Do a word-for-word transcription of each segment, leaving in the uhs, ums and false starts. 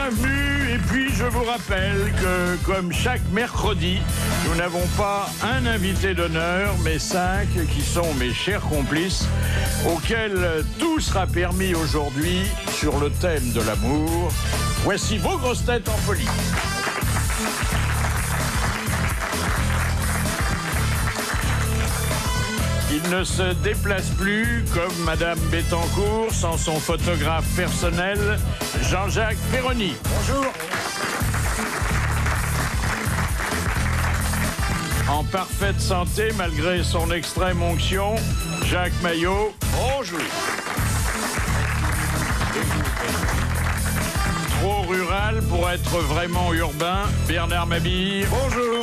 bienvenue. Et puis je vous rappelle que comme chaque mercredi, nous n'avons pas un invité d'honneur, mais cinq qui sont mes chers complices, auxquels tout sera permis aujourd'hui sur le thème de l'amour. Voici vos grosses têtes en folie. Il ne se déplace plus comme Madame Bettencourt sans son photographe personnel, Jean-Jacques Perroni. Bonjour. En parfaite santé malgré son extrême onction, Jacques Maillot. Bonjour. Trop rural pour être vraiment urbain, Bernard Mabille. Bonjour.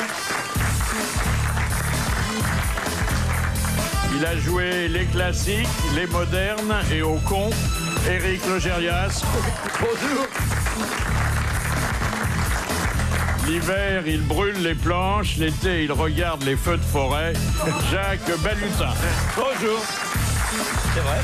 Il a joué les classiques, les modernes et au con, Éric Logérias. Bonjour. L'hiver, il brûle les planches, l'été, il regarde les feux de forêt, Jacques Balutin. Bonjour. C'est vrai.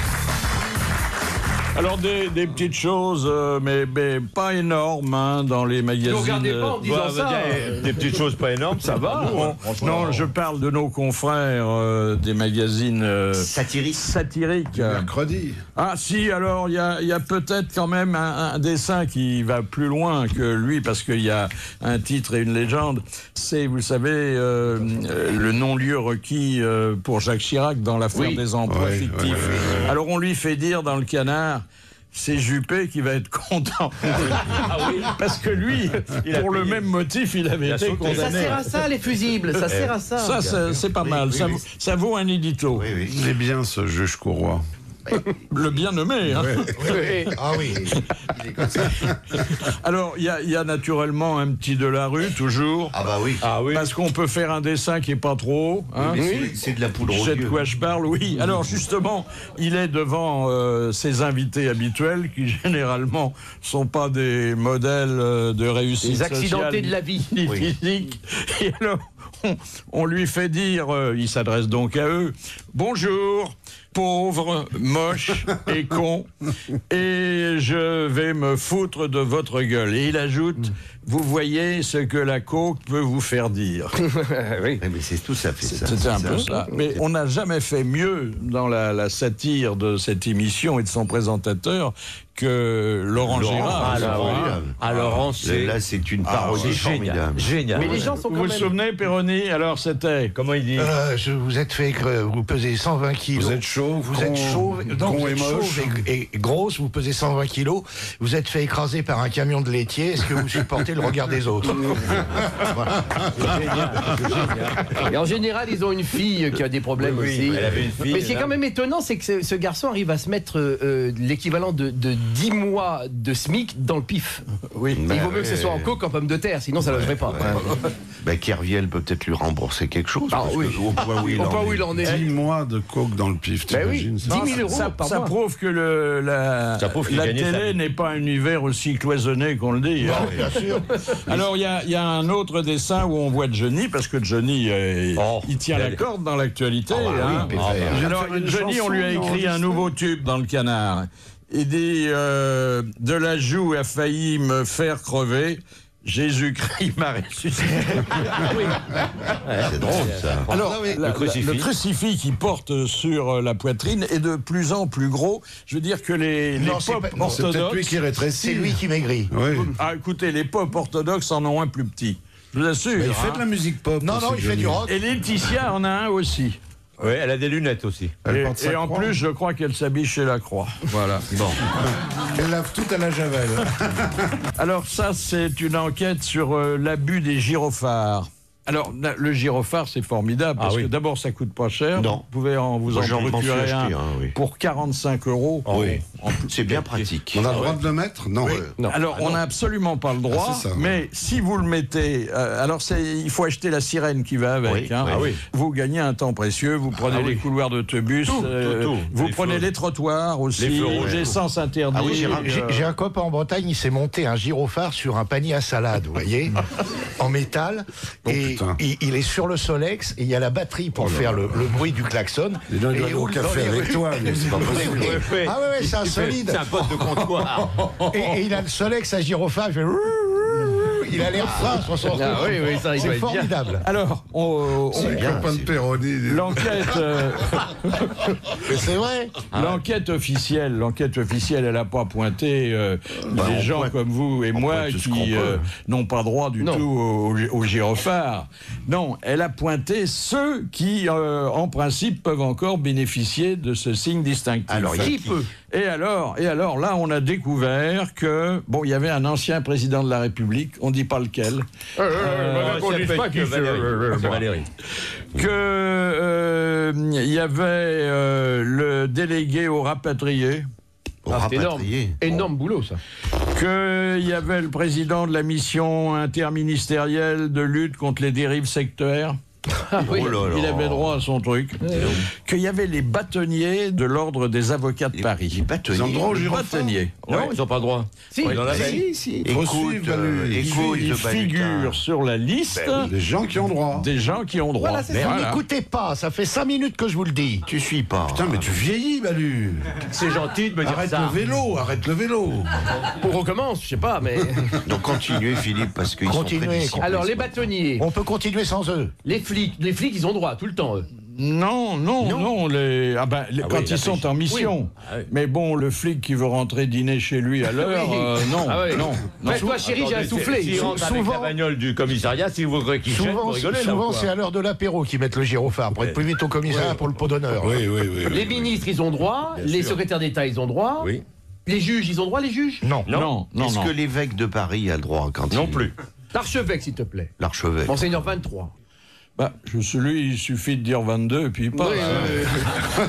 Alors, des, des petites choses, euh, mais, mais pas énormes, hein, dans les magazines. Ne regardez pas en disant euh, ça. Des, des petites choses pas énormes, ça va. Non, non, je parle de nos confrères euh, des magazines euh, satiriques. satiriques. Mercredi. Ah si, alors il y a, y a peut-être quand même un, un dessin qui va plus loin que lui, parce qu'il y a un titre et une légende. C'est, vous savez, euh, euh, le non-lieu requis euh, pour Jacques Chirac dans l'affaire oui. des emplois Oui, fictifs. oui, oui, oui. Alors on lui fait dire dans le Canard, c'est Juppé qui va être content. Ah oui. Parce que lui, Il a pour le payé. même motif, il avait Il a été sauté. condamné. Ça sert à ça, les fusibles, ça sert à ça. Ça, c'est, c'est pas Oui, mal. oui, ça, oui. vaut- ça vaut un édito. Oui, oui. Il est bien ce juge Courroy. Le bien nommé. Hein. Ah oui, il est comme ça. Alors, il y, a- il y a naturellement un petit Delarue, toujours. Ah bah oui. Ah oui. Parce qu'on peut faire un dessin qui est pas trop haut. Hein. Mais c'est- c'est de la poudre Je aux sais de yeux. quoi je parle, oui. Alors justement, il est devant euh, ses invités habituels qui généralement sont pas des modèles euh, de réussite Les accidentés sociale de la vie. ni Oui. physique. Et alors, on, on lui fait dire, euh, il s'adresse donc à eux, bonjour, pauvre, moche et con, et je vais me foutre de votre gueule. Et il ajoute, vous voyez ce que la coke peut vous faire dire. Oui. Oui, mais c'est tout ça fait ça. C'était un c'est peu ça. Mais on n'a jamais fait mieux dans la, la satire de cette émission et de son présentateur que Laurent, Laurent, Gérard. ah, Ça, Laurent, hein. oui. Ah, Laurent, c'est Là, c'est une parodie c'est génial. formidable. Génial. Mais les gens sont Vous quand vous même... souvenez, Perroni? Alors, c'était... Comment il dit Euh, je vous êtes fait, que vous pesez cent vingt kilos. Vous êtes chauve, Vous con, êtes chauve, non, con vous et êtes moche. chauve et, et grosse, vous pesez cent vingt kilos. Vous êtes fait écraser par un camion de laitier. Est-ce que vous supportez le regard des autres? Et en général, ils ont une fille qui a des problèmes Oui, oui, aussi. elle avait une fille, Mais ce qui est là. quand même étonnant, c'est que ce, ce garçon arrive à se mettre euh, l'équivalent de, de dix mois de SMIC dans le pif. Oui. Il vaut mieux que ce soit en coke qu'en pomme de terre, sinon ça ne le ferait pas. Bah, Kerviel peut peut-être lui rembourser quelque chose. Ah parce oui. que au point où il Au en point est. où il en est. dix mois de coke dans le pif, Ben oui, t'imagines ça? dix mille euros Ça, par ça mois. prouve que le, la, Ça prouve qu'il la gagnait sa télé vie. n'est pas un univers aussi cloisonné qu'on le dit. hein. Bien sûr. Alors, il y a, il y a un autre dessin où on voit Johnny, parce que Johnny, euh, Oh, il tient il a la des- corde dans l'actualité. Ah bah hein. oui, Pépère. Je viens de Alors, faire une Johnny, on lui a chanson, écrit un enregistrée. nouveau tube dans le Canard. Il dit euh, de la joue a failli me faire crever. Jésus-Christ m'a ressuscité. C'est drôle ça. Alors, Ah oui. la- la- Le crucifix. le crucifix qui porte sur euh, la poitrine est de plus en plus gros. Je veux dire que les, les Non, c'est pop pas- non, C'est peut-être lui orthodoxes... qui rétrécit. C'est lui qui maigrit. Oui. Ah, écoutez, les pop orthodoxes en ont un plus petit. Je vous assure. Mais il hein. fait de la musique pop. Non, aussi, non, il fait Johnny. du rock. Et Laetitia en a un aussi. Oui, elle a des lunettes aussi. Elle Et, porte sa et en croix. plus, je crois qu'elle s'habille chez la Croix. Voilà. Bon. Elle lave tout à la javel. Alors ça, c'est une enquête sur euh, l'abus des gyrophares. Alors, la- le gyrophare, c'est formidable, parce Ah oui. que d'abord, ça coûte pas cher. Non. Vous pouvez en, vous Moi, en j'en- m'en suis procurer acheté un un, oui. pour quarante-cinq euros. Oui. En plus- C'est bien pratique. On a le droit de le mettre? Non. Alors, on n'a absolument pas le droit, Ah, c'est ça, mais si vous le mettez... euh, alors, c'est, il faut acheter la sirène qui va avec. Oui, hein. oui. Ah oui. Vous gagnez un temps précieux, vous prenez Ah les oui. couloirs d'autobus, Tout, euh, tout, tout. vous Les prenez feux- les trottoirs aussi, les feux rouges. les sens interdits. Ah oui, j'ai, j'ai- euh, j'ai un copain en Bretagne, il s'est monté un gyrophare sur un panier à salade, vous voyez, en métal. Et putain. il, il est sur le Solex et il y a la batterie pour faire le, le bruit du klaxon. Et là, il doit Et aller au où- café dans les- avec toi, lui, c'est pas possible. Ouais, ouais. Ah ouais, ouais, c'est un Il fait- solide. C'est un pote de comptoir. Et, et il a le Solex à gyrophare, il fait... Il a l'air fin sur son Ah oui, oui, ça, il doit C'est être bien. formidable. Alors, on- C'est on- le copain de Perroni. l'enquête, euh, Mais c'est vrai. l'enquête officielle, l'enquête officielle, elle n'a pas pointé euh, Bah, des on gens pointe- comme vous et on moi pointe tout ce qu'on qui peut. euh, n'ont pas droit du Non. tout au, au gyrophare. Non, elle a pointé ceux qui, euh, en principe, peuvent encore bénéficier de ce signe distinctif. Alors, il y a Qui qui peut? Et alors, et alors, là, on a découvert que, bon, il y avait un ancien président de la République, on dit pas lequel, Euh, qu'on ça dise peut pas être qui que c'est, Valérie. euh, C'est Valérie. que euh, il y avait euh, le délégué au rapatrié, Au Ah, c'est énorme. rapatrié. Énorme boulot, ça. qu'il y avait le président de la mission interministérielle de lutte contre les dérives sectaires. Ah oui. Oh là là. Il avait droit à son truc. Qu'il y avait les bâtonniers de l'ordre des avocats de Les Paris. bâtonniers. Ils ont le droit au Les gyrophare. bâtonniers. Non, Ouais. ils n'ont pas le droit. Si, Ouais, dans la si, veille. si. Faut Écoute, suivre, euh, Valérie. écoute, Ils ce figurent balutin. sur la liste Les gens qui ont droit. des gens qui ont droit. Voilà, c'est ça. Mais Voilà. n'écoutez pas, ça fait cinq minutes que je vous le dis. Tu suis pas. Putain, mais tu vieillis, Balu. C'est gentil de me dire Arrête ça. le vélo, arrête le vélo. On recommence, je sais pas, mais. Donc continuez, Philippe, parce qu'ils sont Continuez. très disciplinés. Alors, les bâtonniers, On peut continuer sans eux. les flics, les flics, ils ont droit tout le temps, eux. Non, non, non, les... Ah ben, les- Ah quand oui, ils la sont pêche. en mission. Ah oui. Mais bon, le flic qui veut rentrer dîner chez lui à l'heure, Oui. euh, non, Ah ouais. non, non. Fais-toi, chérie, j'ai un Attendez, soufflé. S'ils rentrent avec Souvent- la bagnole du commissariat, s'ils voudraient qu'ils jettent, vous Souvent, rigolez là ou souvent quoi c'est à l'heure de l'apéro qu'ils mettent le gyrophare pour être plus vite au commissariat pour le pot d'honneur. Oui, oui, oui. Les ministres, ils ont droit. Bien Les sûr. secrétaires d'État, ils ont droit. Oui. Les juges, ils ont droit, les juges. Non. Non, non, Est-ce non. que l'évêque de Paris a le droit quand Non il... plus. L'archevêque, s'il te plaît. L'archevêque. Monseigneur vingt-trois. Bah, je suis lui, il suffit de dire vingt-deux et puis pas. Oui, oui,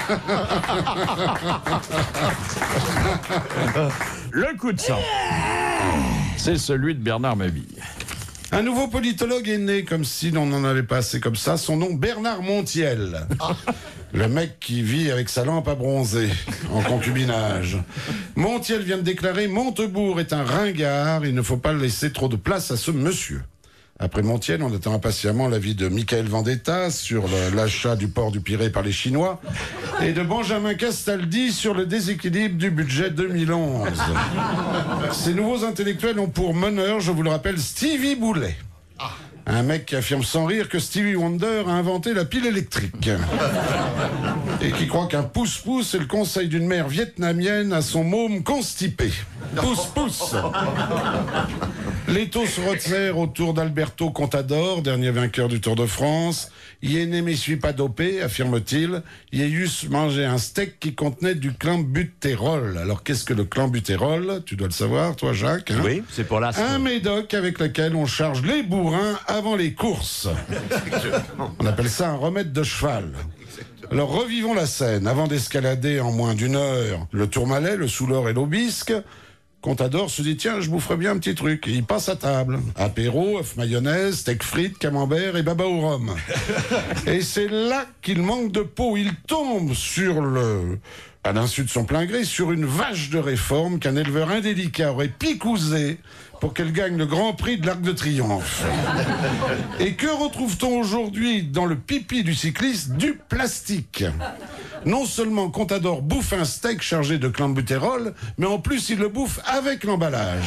Le coup de sang, c'est celui de Bernard Mabille. Un nouveau politologue est né, comme si l'on n'en avait pas assez comme ça. Son nom, Bernard Montiel. Le mec qui vit avec sa lampe à bronzer, en concubinage. Montiel vient de déclarer « Montebourg est un ringard, il ne faut pas laisser trop de place à ce monsieur ». Après Montiel, on attend impatiemment l'avis de Michael Vendetta sur le- l'achat du port du Pirée par les Chinois et de Benjamin Castaldi sur le déséquilibre du budget deux mille onze. Ces nouveaux intellectuels ont pour meneur, je vous le rappelle, Stevie Boulet. Un mec qui affirme sans rire que Stevie Wonder a inventé la pile électrique. Et qui croit qu'un pouce-pouce est le conseil d'une mère vietnamienne à son môme constipé. Pouce-pouce. L'étau se resserre autour d'Alberto Contador, dernier vainqueur du Tour de France. Il ne me suis pas dopé, affirme-t-il. Il a juste mangé un steak qui contenait du clenbutérol. Alors qu'est-ce que le clenbutérol? Tu dois le savoir, toi, Jacques. Hein Oui, c'est pour l'asthme. Un médoc avec lequel on charge les bourrins avant les courses. On appelle ça un remède de cheval. Alors revivons la scène. Avant d'escalader en moins d'une heure le Tourmalet, le Soulor et l'Aubisque, Contador se dit tiens, je boufferais bien un petit truc. Et il passe à table. Apéro, œuf mayonnaise, steak frites, camembert et baba au rhum. Et c'est là qu'il manque de peau. Il tombe sur le... à l'insu de son plein gré, sur une vache de réforme qu'un éleveur indélicat aurait picousée pour qu'elle gagne le Grand Prix de l'Arc de Triomphe. Et que retrouve-t-on aujourd'hui dans le pipi du cycliste? Du plastique. Non seulement Contador bouffe un steak chargé de clenbutérol, mais en plus il le bouffe avec l'emballage.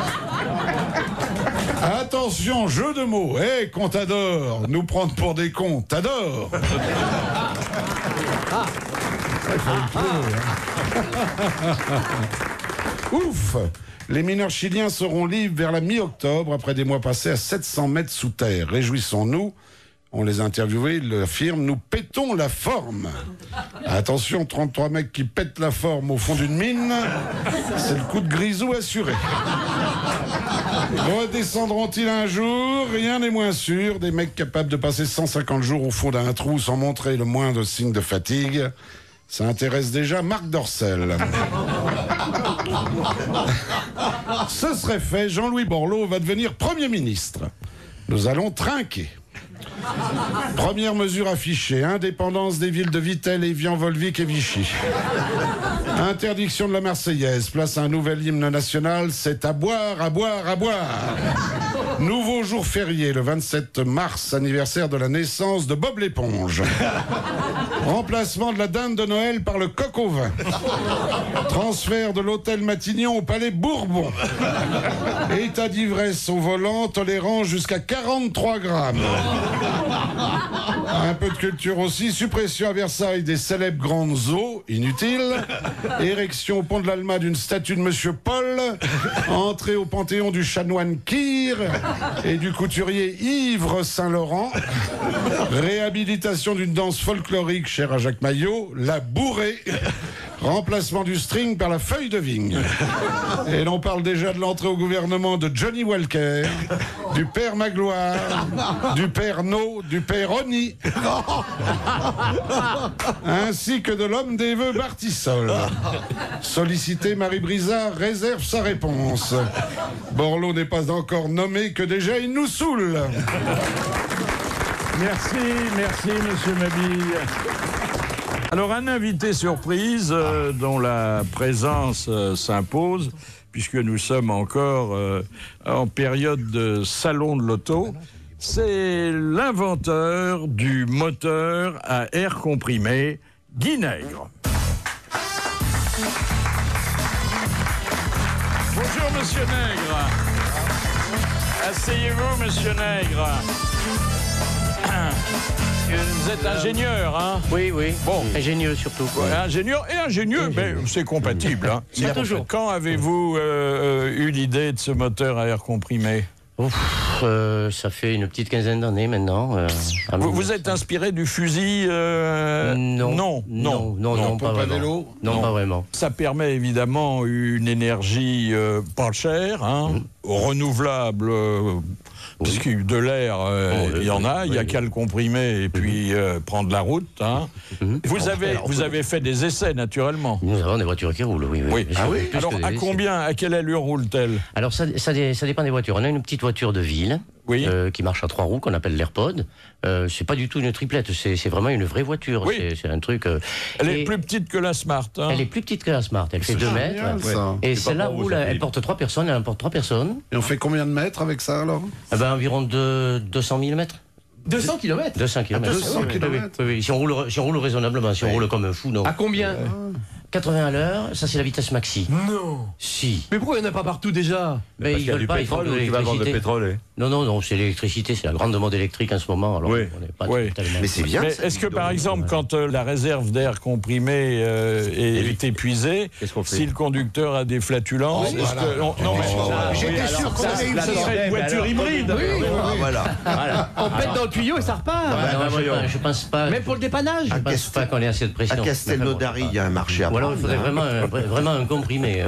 Attention, jeu de mots. Hé, hey, Contador, nous prendre pour des cons, t'adores. Ouf! Les mineurs chiliens seront libres vers la mi-octobre, après des mois passés à sept cents mètres sous terre. Réjouissons-nous. On les a interviewés, ils affirment, nous pétons la forme. Attention, trente-trois mecs qui pètent la forme au fond d'une mine, c'est le coup de grisou assuré. Redescendront-ils un jour? Rien n'est moins sûr. Des mecs capables de passer cent cinquante jours au fond d'un trou sans montrer le moindre signe de fatigue. Ça intéresse déjà Marc Dorcel. Ce serait fait, Jean-Louis Borloo va devenir Premier ministre. Nous allons trinquer. Première mesure affichée, indépendance des villes de Vittel, Évian, Volvic et Vichy. Interdiction de la Marseillaise, place à un nouvel hymne national, c'est à boire, à boire, à boire. Nouveau jour férié, le vingt-sept mars, anniversaire de la naissance de Bob l'éponge. Remplacement de la dinde de Noël par le coq au vin. Transfert de l'hôtel Matignon au palais Bourbon. État d'ivresse au volant tolérant jusqu'à quarante-trois grammes. Un peu de culture aussi. Suppression à Versailles des célèbres grandes eaux, inutile. Érection au pont de l'Alma d'une statue de Monsieur Paul. Entrée au panthéon du chanoine Kir et du couturier Yves Saint-Laurent. Réhabilitation d'une danse folklorique chère à Jacques Maillot, la bourrée. Remplacement du string par la feuille de vigne. Et l'on parle déjà de l'entrée au gouvernement de Johnny Walker, du père Magloire, du père No, du père Oni, ainsi que de l'homme des vœux Bartissol. Sollicité, Marie Brizard réserve sa réponse. Borloo n'est pas encore nommé que déjà il nous saoule. Merci, merci, monsieur Mabille. Alors, un invité surprise euh, dont la présence euh, s'impose, puisque nous sommes encore euh, en période de salon de l'auto, c'est l'inventeur du moteur à air comprimé, Guy Nègre. Bonjour, monsieur Nègre. Asseyez-vous, monsieur Nègre. Vous êtes ingénieur, hein? Oui, oui. Bon. Ingénieux surtout. Ouais, ingénieur et ingénieux, mais c'est compatible. Hein. Il y a toujours. Quand avez-vous euh, eu l'idée de ce moteur à air comprimé? Ouf, euh, ça fait une petite quinzaine d'années maintenant. Euh, vous, vous êtes inspiré du fusil euh... non. Non, non, non, non, non, pas vraiment. Vélo non, non, pas vraiment. Ça permet évidemment une énergie euh, pas chère, hein, mmh. renouvelable. Euh, Oui. Parce que de l'air, euh, il oh, y en a, il n'y a oui, qu'à le comprimer et puis euh, prendre la route. Hein. Mm-hmm. Vous, avez, alors, vous avez fait des essais, naturellement. Nous avons des voitures qui roulent, oui. oui. oui. Ah oui. Alors, à combien, à quelle allure roule-t-elle? Alors, ça, ça, ça dépend des voitures. On a une petite voiture de ville. Oui. Euh, qui marche à trois roues, qu'on appelle l'AirPod. Euh, c'est pas du tout une triplette, c'est vraiment une vraie voiture. Oui. C'est un truc. Euh, elle est plus petite que la Smart. Hein. Elle est plus petite que la Smart. Elle fait deux mètres. Ouais. Et celle-là roule, elle porte trois personnes. Elle en porte trois personnes. Et on fait combien de mètres avec ça alors? Eh ben, environ deux cents mille mètres. deux cents kilomètres? deux cents kilomètres. deux cents kilomètres. Oui, oui. Si on roule, si on roule raisonnablement, si on oui. roule comme un fou, non. À combien? quatre-vingts à l'heure, ça c'est la vitesse maxi. Non. Si. Mais pourquoi il n'y en a pas partout déjà? Mais ils veulent pas, ils font de l'électricité. Non, non, non, c'est l'électricité, c'est la grande mode électrique en ce moment. Alors oui. on n'est pas oui. tellement... Mais c'est bien. Est-ce que par exemple, ouais. quand euh, la réserve d'air comprimé euh, est, est épuisée, si le conducteur a des flatulences, oh, voilà. que, on, non mais oh, j'étais sûr qu'on allait ça serait une voiture hybride. Oui. Ah, voilà. voilà. On pète dans le tuyau et ça repart. Non, non, je, je pense pas. Même pour le dépannage. Je pense pas qu'on ait assez de pression. À Castelnaudary, il y a un marché à prendre. Voilà, il faudrait vraiment, vraiment un comprimé.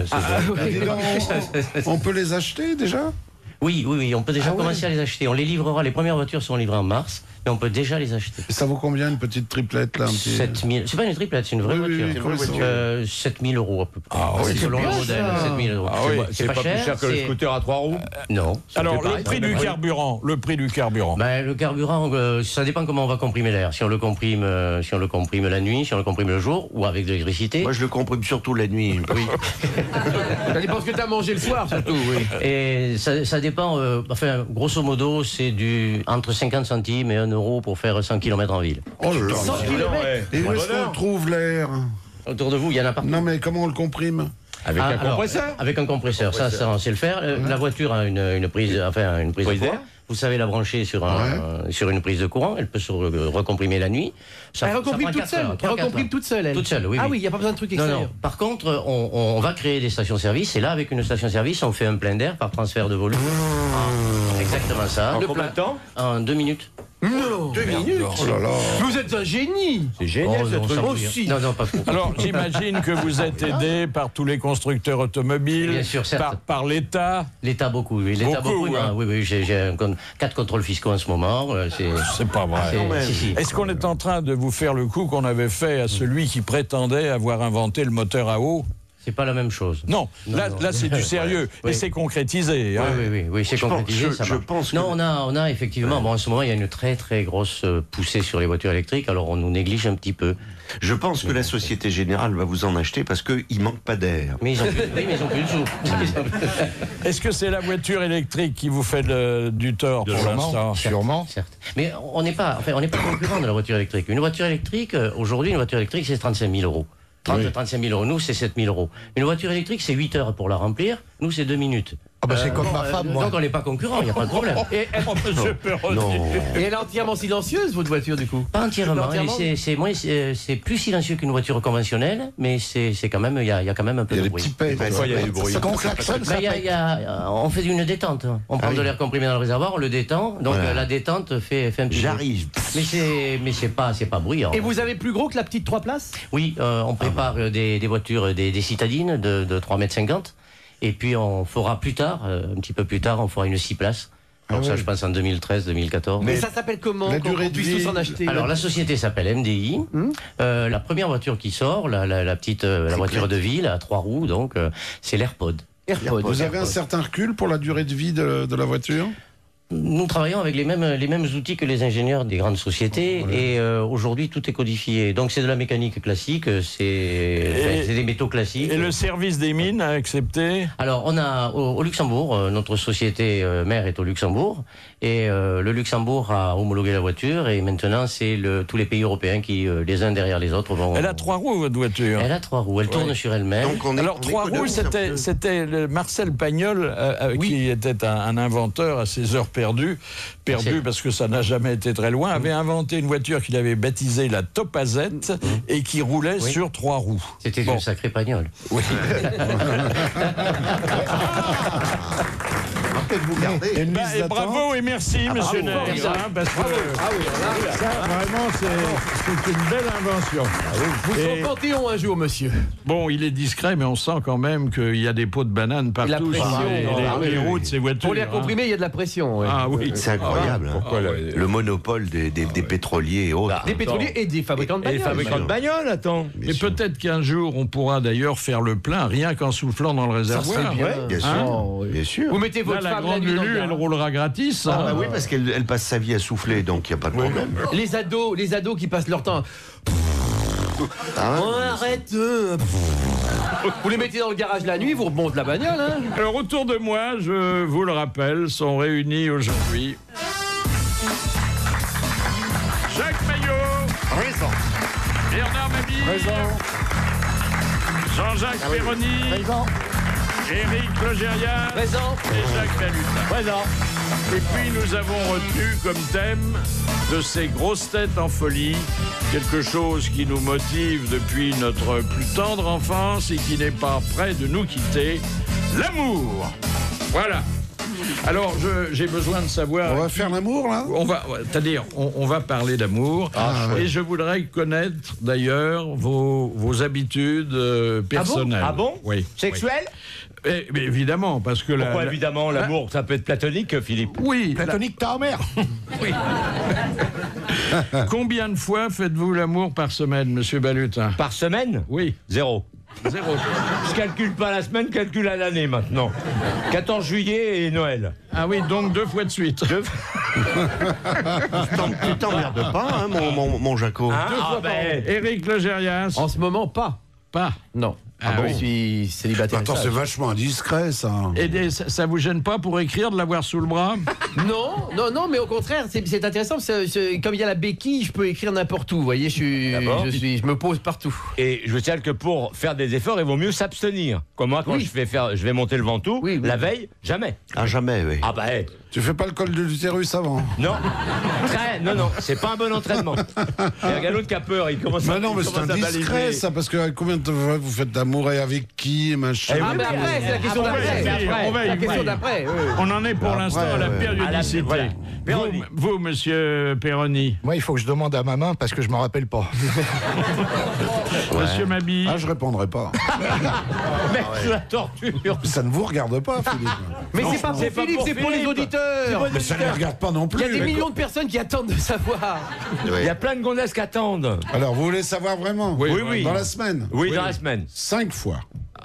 On peut les acheter déjà? Oui, oui, oui, on peut déjà ah commencer ouais. à les acheter. On les livrera, les premières voitures seront livrées en mars, mais on peut déjà les acheter. Et ça vaut combien une petite triplette là? sept mille. C'est pas une triplette, c'est une vraie oui, voiture. Oui, oui, euh, sept mille euros à peu près. Ah, oui, selon le modèle, sept mille euros. Ah, oui. C'est pas, pas plus cher que le scooter à trois roues? euh, Non. Alors le prix du carburant, le prix du carburant. Ben, le carburant, euh, ça dépend comment on va comprimer l'air. Si on le comprime, euh, si on le comprime la nuit, si on le comprime le jour, ou avec de l'électricité. Moi je le comprime surtout la nuit. Oui. Ça dépend ce que tu as mangé le soir surtout. Oui. Et ça, ça dépend. Euh, enfin, grosso modo, c'est du entre cinquante centimes et un euro pour faire cent kilomètres en ville. Oh là là. cent kilomètres. Et où est-ce qu'on trouve l'air? Autour de vous, il y en a partout. Non, mais comment on le comprime? Avec ah, un compresseur alors, Avec un compresseur, compresseur. ça, ça, on sait le faire. Euh, ouais. La voiture a une, une prise, enfin, une prise, prise de courant. Vous savez la brancher sur, un, ouais. euh, sur une prise de courant. Elle peut se re recomprimer la nuit. Ça, elle recomprime toute seule. Elle recomprime toute seule. Elle. Toute seule, oui. Ah oui, oui, il n'y a pas besoin de trucs extérieurs. Non, non. Par contre, on, on va créer des stations-service. Et là, avec une station-service, on fait un plein d'air par transfert de volume. Mmh. Ah, exactement ça. En combien de temps? En deux minutes. Non, deux minutes. Oh là là. Vous êtes un génie. C'est génial oh, ce non, truc. Aussi. Non, non, pas fou. Alors, j'imagine que vous êtes aidé par tous les constructeurs automobiles, bien sûr, par, par l'État. L'État beaucoup, oui. L'État beaucoup, beaucoup hein. Oui, oui. J'ai quatre contrôles fiscaux en ce moment. C'est pas vrai. Si, si. Est-ce qu'on est en train de vous faire le coup qu'on avait fait à celui qui prétendait avoir inventé le moteur à eau? C'est pas la même chose. Non, non là, là c'est du sérieux. Oui. Et c'est concrétisé. Hein. Oui, oui, oui, oui c'est je concrétisé. Pense, ça je, je pense non, que... on a, on a effectivement, ouais. bon, en ce moment, il y a une très très grosse poussée sur les voitures électriques, alors on nous néglige un petit peu. Je pense que la Société Générale va vous en acheter parce qu'il manque pas d'air. Mais ils ont plus, oui, mais ils ont plus de sous. Est-ce que c'est la voiture électrique qui vous fait le, du tort pour l'instant? Sûrement. Certes. Mais on n'est pas, enfin, on n'est pas concurrent de la voiture électrique. Une voiture électrique, aujourd'hui, une voiture électrique, c'est trente-cinq mille euros. trente à trente-cinq mille euros. Nous, c'est sept mille euros. Une voiture électrique, c'est huit heures pour la remplir. Nous, c'est deux minutes. Ah bah c'est Euh, comme bon, ma euh, femme, moi. Donc on n'est pas concurrent, il n'y a pas de problème. Et, Oh, monsieur Perroni. Non. et elle est entièrement silencieuse, votre voiture, du coup? Pas entièrement. Entièrement C'est, c'est, moins- c'est, c'est plus silencieux qu'une voiture conventionnelle, mais c'est, c'est quand même, il y a, il y a quand même un peu Il y a de des bruit. petits pets. Pourquoi il y a du bruit? Quand on klaxonne, Bah, ça il y a- pète. il y a- on fait une détente. On prend oui. de l'air comprimé dans le réservoir, on le détend. Donc Voilà. euh, la détente fait, fait un petit bruit. J'arrive. Mais c'est, mais c'est pas, c'est pas bruyant. Et vous avez plus gros que la petite trois places? Oui, euh, on prépare euh, des, des voitures, des, des citadines de, de trois mètres cinquante. Et puis on fera plus tard, euh, un petit peu plus tard, on fera une six places. Donc ça, je pense en deux mille treize, deux mille quatorze. Mais ça s'appelle comment? la qu'on- durée qu'on de puisse vie- tous en acheter. Alors la société s'appelle M D I. Hum. Euh, la première voiture qui sort, la, la, la petite, euh, la voiture de ville à trois roues, donc euh, c'est l'AirPod. AirPod. Vous avez un certain recul pour la durée de vie de, de la voiture? Nous travaillons avec les mêmes, les mêmes outils que les ingénieurs des grandes sociétés et euh, aujourd'hui tout est codifié. Donc c'est de la mécanique classique, c'est enfin, c'est des métaux classiques. Et le service des mines a accepté? Alors on a au, au Luxembourg, euh, notre société euh, mère est au Luxembourg et euh, le Luxembourg a homologué la voiture et maintenant c'est le, tous les pays européens qui euh, les uns derrière les autres vont. Elle a trois roues, votre voiture? Elle a trois roues, elle Ouais. tourne sur elle-même. Donc on est, Alors, on trois roues, économise un c'était, peu. c'était le Marcel Pagnol, euh, euh, qui était un, un inventeur à ses heures perdues, perdu Merci. parce que ça n'a jamais été très loin, avait inventé une voiture qu'il avait baptisée la Topazette et qui roulait Oui. sur trois roues. C'était Bon. une sacrée pagnole. Vous gardez. Et une Bah, liste et d'attente? bravo et merci, monsieur bravo, Nègre, bravo. hein, parce que ça, vraiment, c'est, c'est une belle invention. Vous serez Et- au Panthéon un jour, monsieur. Bon, il est discret, mais on sent quand même qu'il y a des pots de bananes partout La pression, sur les, ah, les- oui, les oui. routes de ces voitures. Pour l'air hein. comprimé, il y a de la pression. ouais. Ah oui. C'est incroyable. hein. Pourquoi le- Le monopole des, des, des pétroliers et autres. Des pétroliers et des fabricants de Et les bagnoles. fabricants de bagnoles, attends. Et peut-être qu'un jour, on pourra d'ailleurs faire le plein, rien qu'en soufflant dans le Ça serait réservoir. bien. Ouais, bien sûr. Hein Oh, oui. Bien sûr. Vous mettez Là, votre la femme la grande nuit dans le Lulu, elle garage. roulera gratis. Ah hein. bah oui, parce qu'elle elle passe sa vie à souffler, donc il n'y a pas de problème. Les ados, les ados qui passent leur temps. Ah ouais, Oh, arrête euh. Vous les mettez dans le garage la nuit, vous remontez la bagnole, hein. Alors, autour de moi, je vous le rappelle, sont réunis aujourd'hui Jacques Maillot, Présent. Bernard Mabille, Jean-Jacques Perroni, Éric Logérias Présent. et Jacques Balutin. Présent. Et puis nous avons retenu comme thème de ces grosses têtes en folie quelque chose qui nous motive depuis notre plus tendre enfance et qui n'est pas près de nous quitter, l'amour. Voilà. Alors je- j'ai besoin de savoir. On va faire l'amour, là? On va, ouais, c'est-à-dire, on, on va parler d'amour, et je voudrais connaître d'ailleurs vos, vos habitudes euh, personnelles. Ah bon Oui. Sexuel? Oui. Eh, mais évidemment, parce que la- Pourquoi la- évidemment, l'amour, ça peut être platonique, Philippe? Oui. la- Platonique ta mère. Combien de fois faites-vous l'amour par semaine, Monsieur Balutin? Par semaine? Oui. Zéro. Zéro. Je calcule pas la semaine, calcule à l'année maintenant. quatorze juillet et Noël. Ah oui, donc deux fois de suite. Deux- T'en- Tu t'emmerdes pas, hein, mon, mon, mon Jaco. Hein? Ah, ben, Éric Logérias. En ce moment, pas. Pas. Non. Ah bon, oui. je suis célibataire. Attends, sage. c'est vachement indiscret, ça. Et des- ça, ça vous gêne pas pour écrire de l'avoir sous le bras? Non, non, non, mais au contraire, c'est c'est intéressant. Parce que c'est- comme il y a la béquille, je peux écrire n'importe où. Vous voyez, je suis, D'abord. je suis, je me pose partout. Et je tiens que pour faire des efforts, il vaut mieux s'abstenir. Comme moi, quand Oui. je vais faire, je vais monter le Ventoux, Oui, oui. la veille, jamais. Ah, jamais, oui. Ah bah, eh, Tu fais pas le col de l'utérus avant? non. Très, non, non, c'est pas un bon entraînement. Il y a un gars l'autre qui a peur, il commence à Mais non, mais il c'est commence à indiscret, baliser. ça, parce que avec combien de fois vous faites d'amour et avec qui, machin? Eh oui, Ah, mais après, c'est la question Ah, d'après. ouais, c'est après. On va y La venir. question d'après. oui. On en est pour Après, l'instant à la ouais. périodicité. À la- voilà. Perroni. Vous, vous, monsieur Perroni. Moi, il faut que je demande à ma main parce que je m'en rappelle pas. Monsieur Mabille. Ah, je répondrai pas. Mec, sous la torture. Ça ne vous regarde pas, Philippe. Mais c'est pas pour c'est pas Philippe, pour c'est pour les Philippe. auditeurs. Mais ça ne les regarde pas non Il plus. y a des Mais millions de personnes qui attendent de savoir. Il y a plein de gondesses qui attendent. Alors, vous voulez savoir vraiment? Oui, oui. Dans la semaine? Oui, dans la semaine. Cinq fois.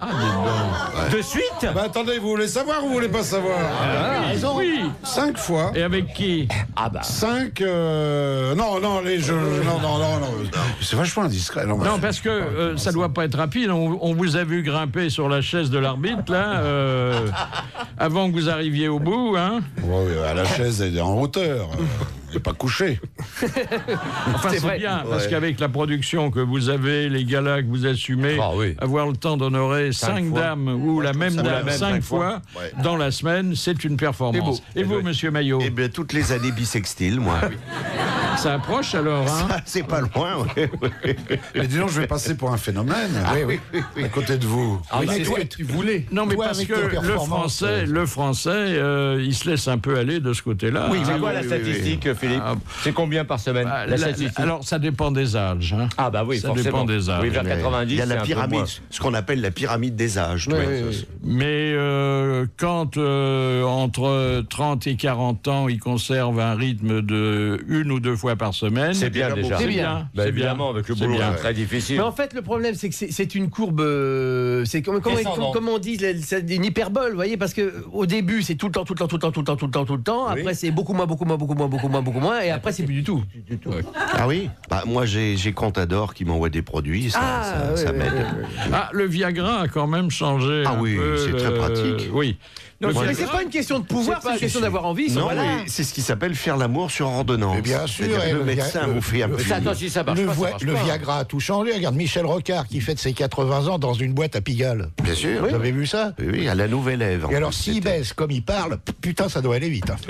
Ah, dis donc. De suite Bah attendez, vous voulez savoir ou vous voulez pas savoir? Ah, oui. Cinq fois. Et avec qui? Ah bah. Cinq. euh, Non, non, les jeux. Non, non, non, non. C'est vachement indiscret. Non, Non, parce que euh, ça doit pas être rapide. On, on vous a vu grimper sur la chaise de l'arbitre, là, euh, avant que vous arriviez au bout, hein. Ouais, ouais, à la chaise, elle est en hauteur. euh, Elle n'est pas couchée. Enfin, c'est vrai. bien, parce qu'avec la production que vous avez, les galas que vous assumez, Ah oui. avoir le temps d'honorer cinq, fois. dames ou la même ça dame la même cinq cinq fois, fois. Ouais. dans la semaine, c'est une performance. C'est Et vous, monsieur Maillot, Eh bien, toutes les années bisextiles, moi. ça approche alors, hein? Ah, c'est pas loin, ouais, ouais. Mais dis donc, je vais passer pour un phénomène. Oui, oui. À côté de vous. Ah, Mais c'est toi, ce que tu voulais. Non, mais Toi, parce avec que tes le performances, français, euh, le français, euh, il se laisse un peu aller de ce côté-là. Oui, hein. c'est quoi la statistique, Philippe? Ah, C'est combien par semaine? Ah, la la- statistique. alors, ça dépend des âges. Hein. Ah bah oui, ça forcément. dépend des âges. Oui, vers quatre-vingt-dix, Il y a c'est la un peu pyramide, moins. ce qu'on appelle la pyramide des âges. Oui, ouais. oui, oui. Mais euh, quand euh, entre trente et quarante ans, ils conservent un rythme de une ou deux fois par semaine, C'est bien déjà. C'est C'est bien. bien. Bah, c'est évidemment, bien. avec le C'est boulot bien. c'est très difficile. Mais en fait, le problème, c'est que c'est- c'est une courbe. euh, C'est comme, comment, Descendante. comment on dit, c'est une hyperbole, vous voyez, parce que au début, c'est tout le temps, tout le temps, tout le temps, tout le temps, tout le temps, tout le temps. Oui. Après, c'est beaucoup moins, beaucoup moins, beaucoup moins, beaucoup moins, beaucoup moins, et après, c'est plus du tout. Ah oui bah, moi, j'ai j'ai Contador qui m'envoie des produits, ça, Ah, ça, ouais, ça ouais, m'aide. ouais, ouais. Ah, le Viagra a quand même changé. Ah un oui, peu c'est le- très pratique. Oui. Le Mais Viagra- c'est pas une question de pouvoir, C'est c'est une pas- question d'avoir envie. Non, voilà. mais c'est ce qui s'appelle faire l'amour sur ordonnance. Mais bien sûr, C'est-à-dire que et le le médecin Via- vous fait un le- petit... Ça, attends, si ça marche Le, pas, ça voi- marche le pas. Viagra a tout changé. Regarde Michel Rocard qui fête ses quatre-vingts ans dans une boîte à Pigalle. Bien sûr. Vous avez vu ça? Oui, oui, à la nouvelle Ève. en Et alors, plus, s'il c'était- baisse comme il parle, p- putain, ça doit aller vite. hein.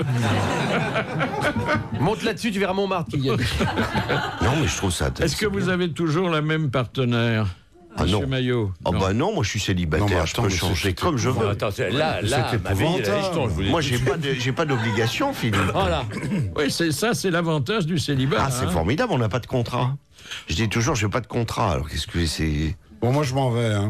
Monte là-dessus, tu verras Montmartre qui gagne. Non, mais je trouve ça... Est-ce que vous avez toujours la même partenaire, Ah, Monsieur non. Maillot? Oh Non. bah non, moi je suis célibataire, Non, mais je attends, peux mais changer c'est- comme je Bon, veux. attends, c'est- là, C'est là, ma vie, elle a épouvantable. lichton, je vous dis. Moi j'ai pas de j'ai pas d'obligation, Philippe. Voilà. Oui, c'est ça, c'est l'avantage du célibat. Ah, c'est hein. formidable, on n'a pas de contrat. Je dis toujours, j'ai pas de contrat. Alors qu'est-ce que c'est... Bon, moi, je m'en vais. Hein.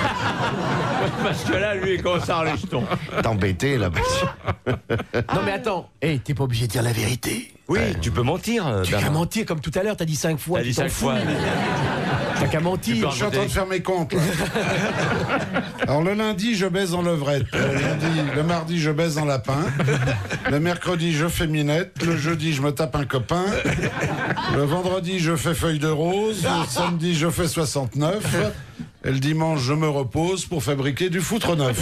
Parce que là, lui, il commence à avoir les jetons. T'embêter là. Non, mais attends, hey, t'es pas obligé de dire la vérité. Oui, tu peux mentir, euh, Tu qu'à Bernard. mentir comme tout à l'heure, t'as dit cinq fois. T'as tu dit t'en cinq fous. fois. T'as qu'à mentir. Je suis en train de faire mes comptes. là. Alors, le lundi, je baise en levrette. Le, lundi, le mardi, je baise en lapin. Le mercredi, je fais minette. Le jeudi, je me tape un copain. Le vendredi, je fais feuille de rose. Le samedi, je fais soixante-neuf. Et le dimanche, je me repose pour fabriquer du foutre neuf.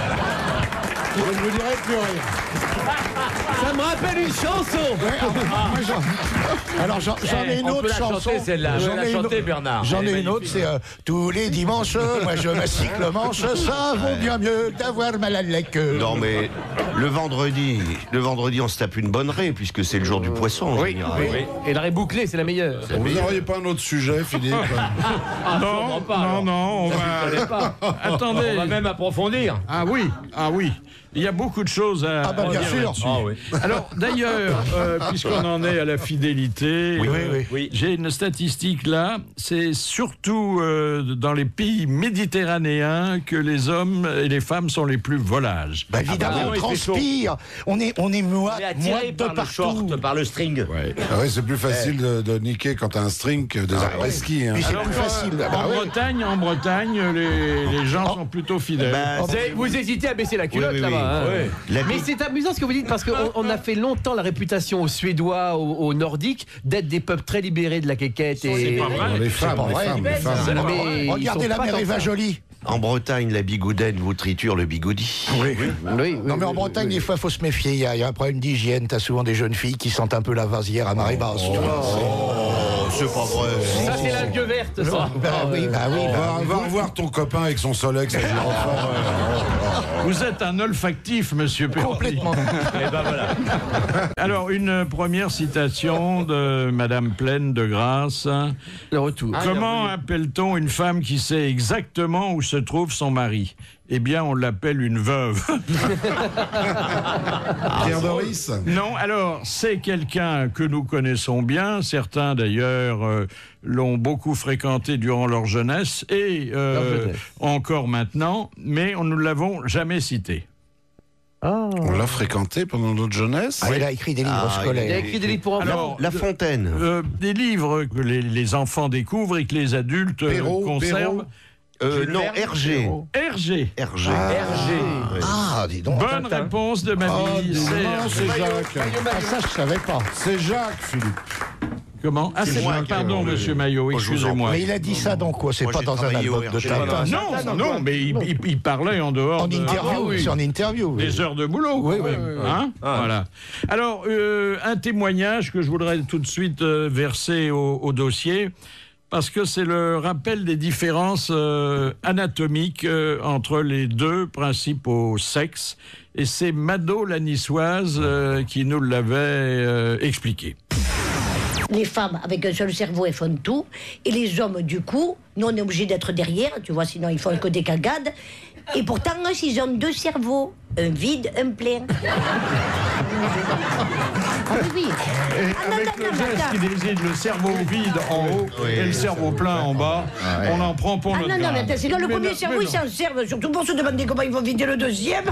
Je ne vous dirai plus rien. Ça me rappelle une chanson. Moi, j'en- Alors, j'en j'en ai Eh, une on autre peut la chanson. chanter, celle-là. J'en La ai une chanter, autre- Bernard. J'en Elle ai est une autre, magnifique. c'est euh, tous les dimanches, moi je m'assicle le manche, ça vaut bien mieux d'avoir mal à la queue. Non mais le vendredi, le vendredi on se tape une bonne raie puisque c'est le jour du poisson. en général. Oui. Et la bouclée, c'est la meilleure. Vous n'auriez pas un autre sujet, Philippe? Ah, Non, sûrement pas, non, alors. non, on va... connais pas. Attendez. On va même approfondir. Ah oui, ah oui. Il y a beaucoup de choses à, Ah bah, à bien dire sûr. là-dessus. Ah oui. Alors, d'ailleurs, euh, puisqu'on en est à la fidélité, Oui, euh, oui, oui. Oui. j'ai une statistique là. C'est surtout euh, dans les pays méditerranéens que les hommes et les femmes sont les plus volages. Bah, évidemment, Ah bah, on non, il fait chaud. transpire, on est, on est moite, On est attiré moite de par le partout. short, par le string. Ouais. Ah oui, c'est plus facile de, de niquer quand t'as un string que des après-ski. Hein. Puis c'est Alors, plus euh, facile. En Bah, ouais. Bretagne, en Bretagne, les, les gens sont plutôt fidèles. Bah, Vous, avez- vous hésitez à baisser la culotte Oui, oui, là-bas. oui. hein. Ouais. la Mais vie- c'est amusant ce que vous dites parce qu'on on a fait longtemps la réputation aux Suédois, aux, aux Nordiques, d'être des peuples très libérés de la quéquette. Et... pas vrai. Les femmes, pas les vrai. femmes, les femmes. Mais ils Regardez sont la pas mère tant Eva ça. Jolie. En Bretagne, la bigoudaine vous triture le bigoudi. Oui, oui, Non mais en oui, Bretagne, oui. des fois, il faut se méfier. Il y, a, il y a un problème d'hygiène. T'as souvent des jeunes filles qui sentent un peu la vasière à marée basse. tu vois. Oh, c'est pas vrai. Ça, c'est l'algue verte, ça. Bah oui, bah oui. bah Va, va revoir ton copain avec son Solex. ça girofle. Vous êtes un olfactif, monsieur Perroni. Complètement. Et ben voilà. Alors, une première citation de Madame Pleine de Grâce. Le retour. Comment appelle-t-on une femme qui sait exactement où se trouve son mari? Eh bien, on l'appelle une veuve. Pierre Doris. Non, alors, c'est quelqu'un que nous connaissons bien. Certains, d'ailleurs, euh, l'ont beaucoup fréquenté durant leur jeunesse et euh, Leur jeunesse. encore maintenant, mais on ne l'avons jamais cité. On l'a fréquenté pendant notre jeunesse. Ah, il a écrit des livres Ah, Il a scolaires. écrit des livres pour enfants. Alors, La Fontaine. Euh, des livres que les, les enfants découvrent et que les adultes euh, Perrault, conservent. Perrault. Euh, Jules non, Verne, Hergé. Hergé. Hergé. Hergé. Ah, dis donc. Bonne Tintin. réponse de ma Oh, vie. dis C'est non, Hergé. c'est Jacques. Ah, ça, je savais pas. C'est Jacques, Philippe. Comment? Ah, c'est moi moi, qui- pardon, euh, monsieur Maillot, oh, je vous en excusez-moi. Mais il a dit ça dans quoi? C'est Moi, pas j'ai dans un travaillé au album de R G. Tintin. Non, non, mais il, il- il parlait en dehors En de... interview, Ah, oui. c'est en interview. oui. Des heures de boulot, Oui, quand oui, même, oui, oui. hein. Voilà. Alors, euh, un témoignage que je voudrais tout de suite euh, verser au, au dossier, parce que c'est le rappel des différences euh, anatomiques euh, entre les deux principaux sexes, et c'est Mado la niçoise euh, qui nous l'avait euh, expliqué. Les femmes, avec un seul cerveau, elles font tout. Et les hommes, du coup, nous, on est obligés d'être derrière, tu vois, sinon ils font que des cagades. Et pourtant, ils ont deux cerveaux, un vide, un plein. Ah oui, oui. Ah, non, Avec non, le non, geste attends. qui désigne le cerveau vide en haut et le cerveau plein en bas, on en prend pour Ah notre non, non, mais grade. attends, c'est que le Mais premier non, cerveau, mais ils s'en servent, surtout pour se demander comment ils vont vider le deuxième.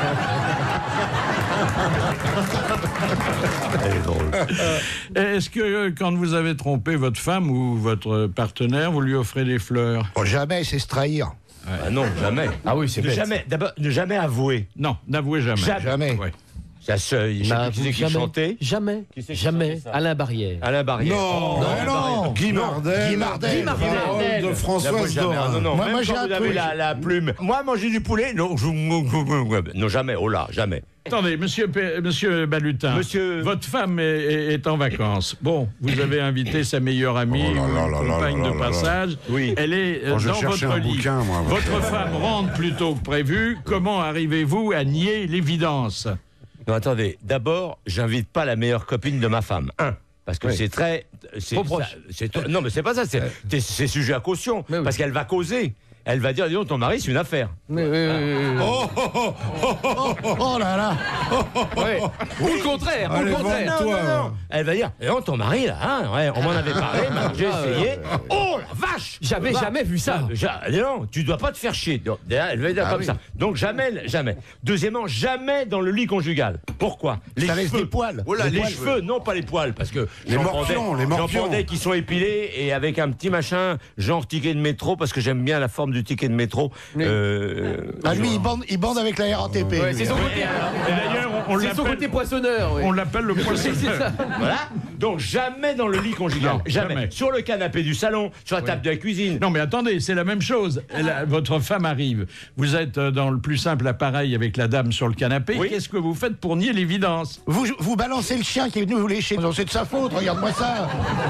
non. Est-ce que euh, quand vous avez trompé votre femme ou votre partenaire, vous lui offrez des fleurs? Oh, jamais, c'est se trahir. Ah non, jamais. Ah oui, c'est Ne bête. jamais, d'abord, ne jamais avouer. Non, n'avouez jamais. Jamais. Jamais. Ouais. Ça se, je sais N'avoue plus qui c'est qui jamais. chantait. Jamais. Qui c'est qui Jamais. chantait ça Alain Barrière. Alain Barrière. Non, Non, Alain non. Barrière. Guy Mardel. Guy Mardel. Guy Mardel. Parole de L'avouez Françoise jamais. Ah, Dorin. non, non, Moi, même moi, quand j'ai vous un avez truc. la, la plume. Moi, manger du poulet, non, je... non, jamais. Oh là, jamais. Attendez, monsieur, P- monsieur Balutin, Monsieur- votre femme est, est- est en vacances. Bon, vous avez invité sa meilleure amie, Oh là ou là une là compagne là de là là. passage. Oui. Elle est euh, Bon, je dans cherchais votre un lit. bouquin, moi, votre- Votre femme rentre plus tôt que prévu. Comment arrivez-vous à nier l'évidence? Non, attendez. D'abord, j'invite pas la meilleure copine de ma femme. Un. Parce que Oui. c'est très. c'est- Trop proche. ça- c'est- non, mais c'est pas ça. C'est c'est- c'est sujet à caution. Mais oui. Parce qu'elle va causer. Elle va dire, dis donc, ton mari, c'est une affaire. Oui, oui, oui, oui. Oh, oh, oh, oh, oh, oh. Oh là là. Ouais. Ou le contraire, ou Allez, le contraire. vends-toi. Toi. Elle va dire, dis donc, ton mari, là, hein, ouais, on m'en avait parlé, maintenant j'ai essayé. Oh, la vache. J'avais Va. jamais vu ça. Ja- dis donc, tu dois pas te faire chier. Donc, derrière, elle va dire Ah comme oui. ça. Donc, jamais, jamais. Deuxièmement, jamais dans le lit conjugal. Pourquoi? Les Ça laisse cheveux. des poils. Oh là, Des les poils. cheveux, non pas les poils, parce que Les j'en morpions, prends des- les morpions. j'en prends des qui sont épilés et avec un petit machin, genre ticket de métro, parce que j'aime bien la forme du ticket de métro. Euh, Ah, lui, il bande, il bande avec la R A T P. Ouais, lui, c'est son hein. côté, Et d'ailleurs, on, on c'est son côté l'appelle poissonneur. oui. on l'appelle le Oui, c'est poissonneur. ça. Voilà. Donc jamais dans le lit conjugal. Non, jamais. jamais. Sur le canapé du salon, sur la table de la cuisine. Non, mais attendez, c'est la même chose. Elle a- votre femme arrive. Vous êtes euh, dans le plus simple appareil avec la dame sur le canapé. Oui. Qu'est-ce que vous faites pour nier l'évidence? Vous, vous balancez le chien qui est venu vous lécher. Non, c'est de sa faute, regarde-moi ça.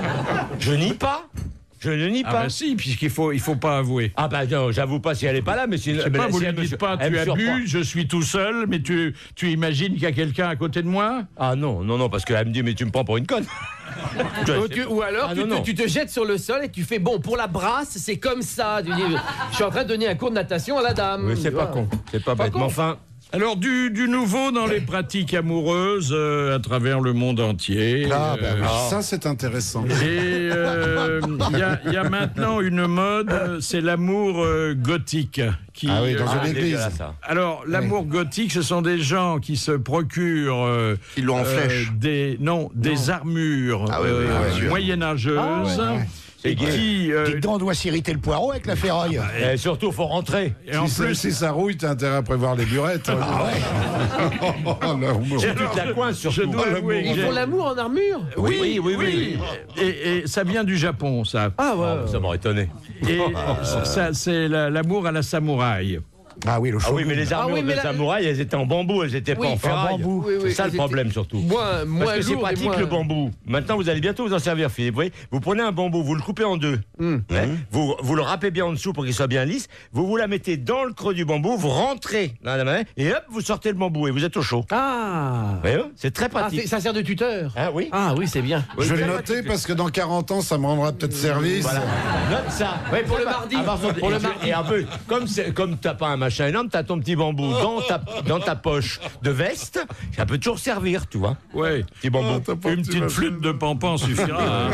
Je nie pas. Je ne nie Ah pas. ben si, puisqu'il faut, il faut pas avouer. Ah bah non, j'avoue pas si elle est pas là, mais si, Je sais mais pas, vous si ne elle me dites sur- pas, elle tu me as surprend. bu, je suis tout seul, mais tu, tu imagines qu'il y a quelqu'un à côté de moi? Ah non, non, non, parce qu'elle me dit, mais tu me prends pour une conne. Tu vois, Ou, tu- ou alors, Ah, tu, non, te, non. tu te jettes sur le sol et tu fais bon, pour la brasse, c'est comme ça. Tu dis, je suis en train de donner un cours de natation à la dame. Oui, c'est Tu pas vois. con, c'est pas, Pas bête. con. Mais enfin, Alors, du, du nouveau dans les pratiques amoureuses euh, à travers le monde entier. Ah, bah oui. Ça, c'est intéressant. Et euh, il y, a- il y a maintenant une mode, euh, c'est l'amour euh, gothique. Qui, Ah oui, dans euh, une ah, église. dégueulasse, ça. alors, l'amour gothique, ce sont des gens qui se procurent euh, Ils l'ont en flèche. des non, des armures Ah oui, oui, euh, bien sûr. moyenâgeuses et gay. qui euh, Dites donc, on doit s'irriter le poireau avec la ferraille. Et surtout, faut rentrer. et en Si, ça- plus si ça rouille, t'as intérêt à prévoir les burettes. hein. Oh, l'amour. Et tu te la coinces je surtout. dois avouer que Ils j'ai- font l'amour en armure. Oui, oui, oui, oui. Et, et ça vient du Japon, ça. Ah ouais. Oh, ça m'aurait étonné. Et ça, c'est la- l'amour à la samouraï. Ah oui, le Ah chaud. oui, mais les armures oui, mais des la- samouraïs, elles étaient en bambou, elles étaient Oui, pas en en ferraille. bambou. Oui, oui, c'est ça elles le problème surtout. Moins, moins Parce que c'est lourd et pratique moins- le bambou. Maintenant, vous allez bientôt vous en servir, Philippe. Vous voyez, vous prenez un bambou, vous le coupez en deux. Hum. Ouais. Vous, vous le râpez bien en dessous pour qu'il soit bien lisse. Vous vous la mettez dans le creux du bambou, vous rentrez dans la main et hop, vous sortez le bambou et vous êtes au chaud. Ah. Vous voyez, c'est très Ah, pratique. c'est- ça sert de tuteur. Hein, oui. Ah oui, c'est bien. Oui, Je vais très le noter pratique. parce que dans quarante ans, ça me rendra peut-être service. Voilà. Note ça. Ouais, pour le Très mardi. pas- à part son- Pour et le tu- mardi. Et un peu, comme c'est, comme t'as pas un machin énorme, t'as ton petit bambou dans ta, dans ta poche de veste. Ça peut toujours servir, tu vois. Ouais. Petit bambou. Oh, t'as pas Une petit petite machin. flûte de pampan suffira.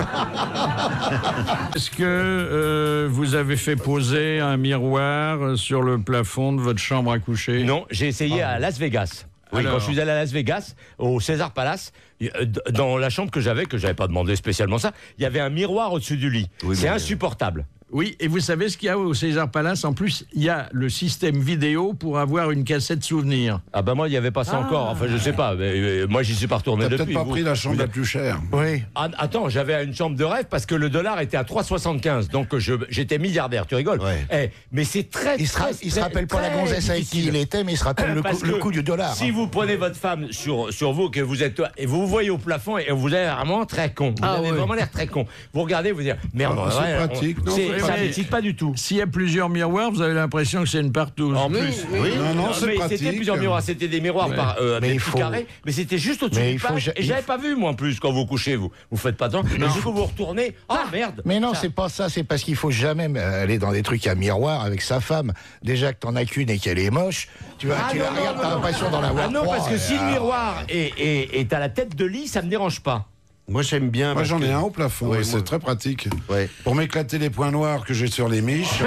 hein. Est-ce que euh, vous avez fait poser un miroir sur le plafond de votre chambre à coucher? Non, j'ai essayé à Las Vegas. Oui, Alors. quand je suis allé à Las Vegas, au César Palace, euh, d- dans la chambre que j'avais, que j'avais pas demandé spécialement ça, il y avait un miroir au-dessus du lit. Oui, c'est mais- insupportable. Oui, et vous savez ce qu'il y a au César Palace? En plus, il y a le système vidéo pour avoir une cassette souvenir. Ah ben moi, il n'y avait pas ça Ah. encore. Enfin, je sais pas. Mais, mais, moi, j'y suis pas retourné T'as depuis. peut-être pas Vous- pris la chambre vous la êtes- plus chère. Oui. Ah, attends, j'avais une chambre de rêve parce que le dollar était à trois virgule soixante-quinze. Donc je- j'étais milliardaire. Tu rigoles? Ouais. Eh, mais c'est très, Il se, ra- très, il se rappelle pas la très gonzesse avec qui difficile. il était, mais il se rappelle le, Parce coup, le que coup du dollar. Si hein. vous prenez votre femme sur, sur vous, que vous êtes et vous vous voyez au plafond et vous avez vraiment très con. Vous Ah, avez oui. vraiment l'air très con. Vous regardez, vous dites merde. Ah, c'est ouais, pratique, on- non, c'est- c'est ça pratique. n'excite pas du tout. S'il y a plusieurs miroirs, vous avez l'impression que c'est une partouze. En plus, Oui, non, non, c'est mais pratique. c'était plusieurs miroirs, c'était des miroirs par euh, Mais des il petits faut- carrés, mais c'était juste au-dessus Mais du il faut page. ja- Et il j'avais faut- pas vu moi en plus quand vous couchez vous. Vous faites pas tant. Et du coup vous retournez. Ah merde. Mais non, Ça- c'est pas ça, c'est parce qu'il faut jamais aller dans des trucs à miroir avec sa femme. Déjà que t'en as qu'une et qu'elle est moche, tu, vois, Ah tu non, la non, regardes, non, t'as non. l'impression d'en avoir Ah non, trois, parce que et si le alors- miroir est, est, est à la tête de lit, ça me dérange pas. Moi, j'aime bien. Moi, parce j'en ai que- un au plafond, Ouais, et c'est moi- très pratique. Ouais. Pour m'éclater les points noirs que j'ai sur les miches.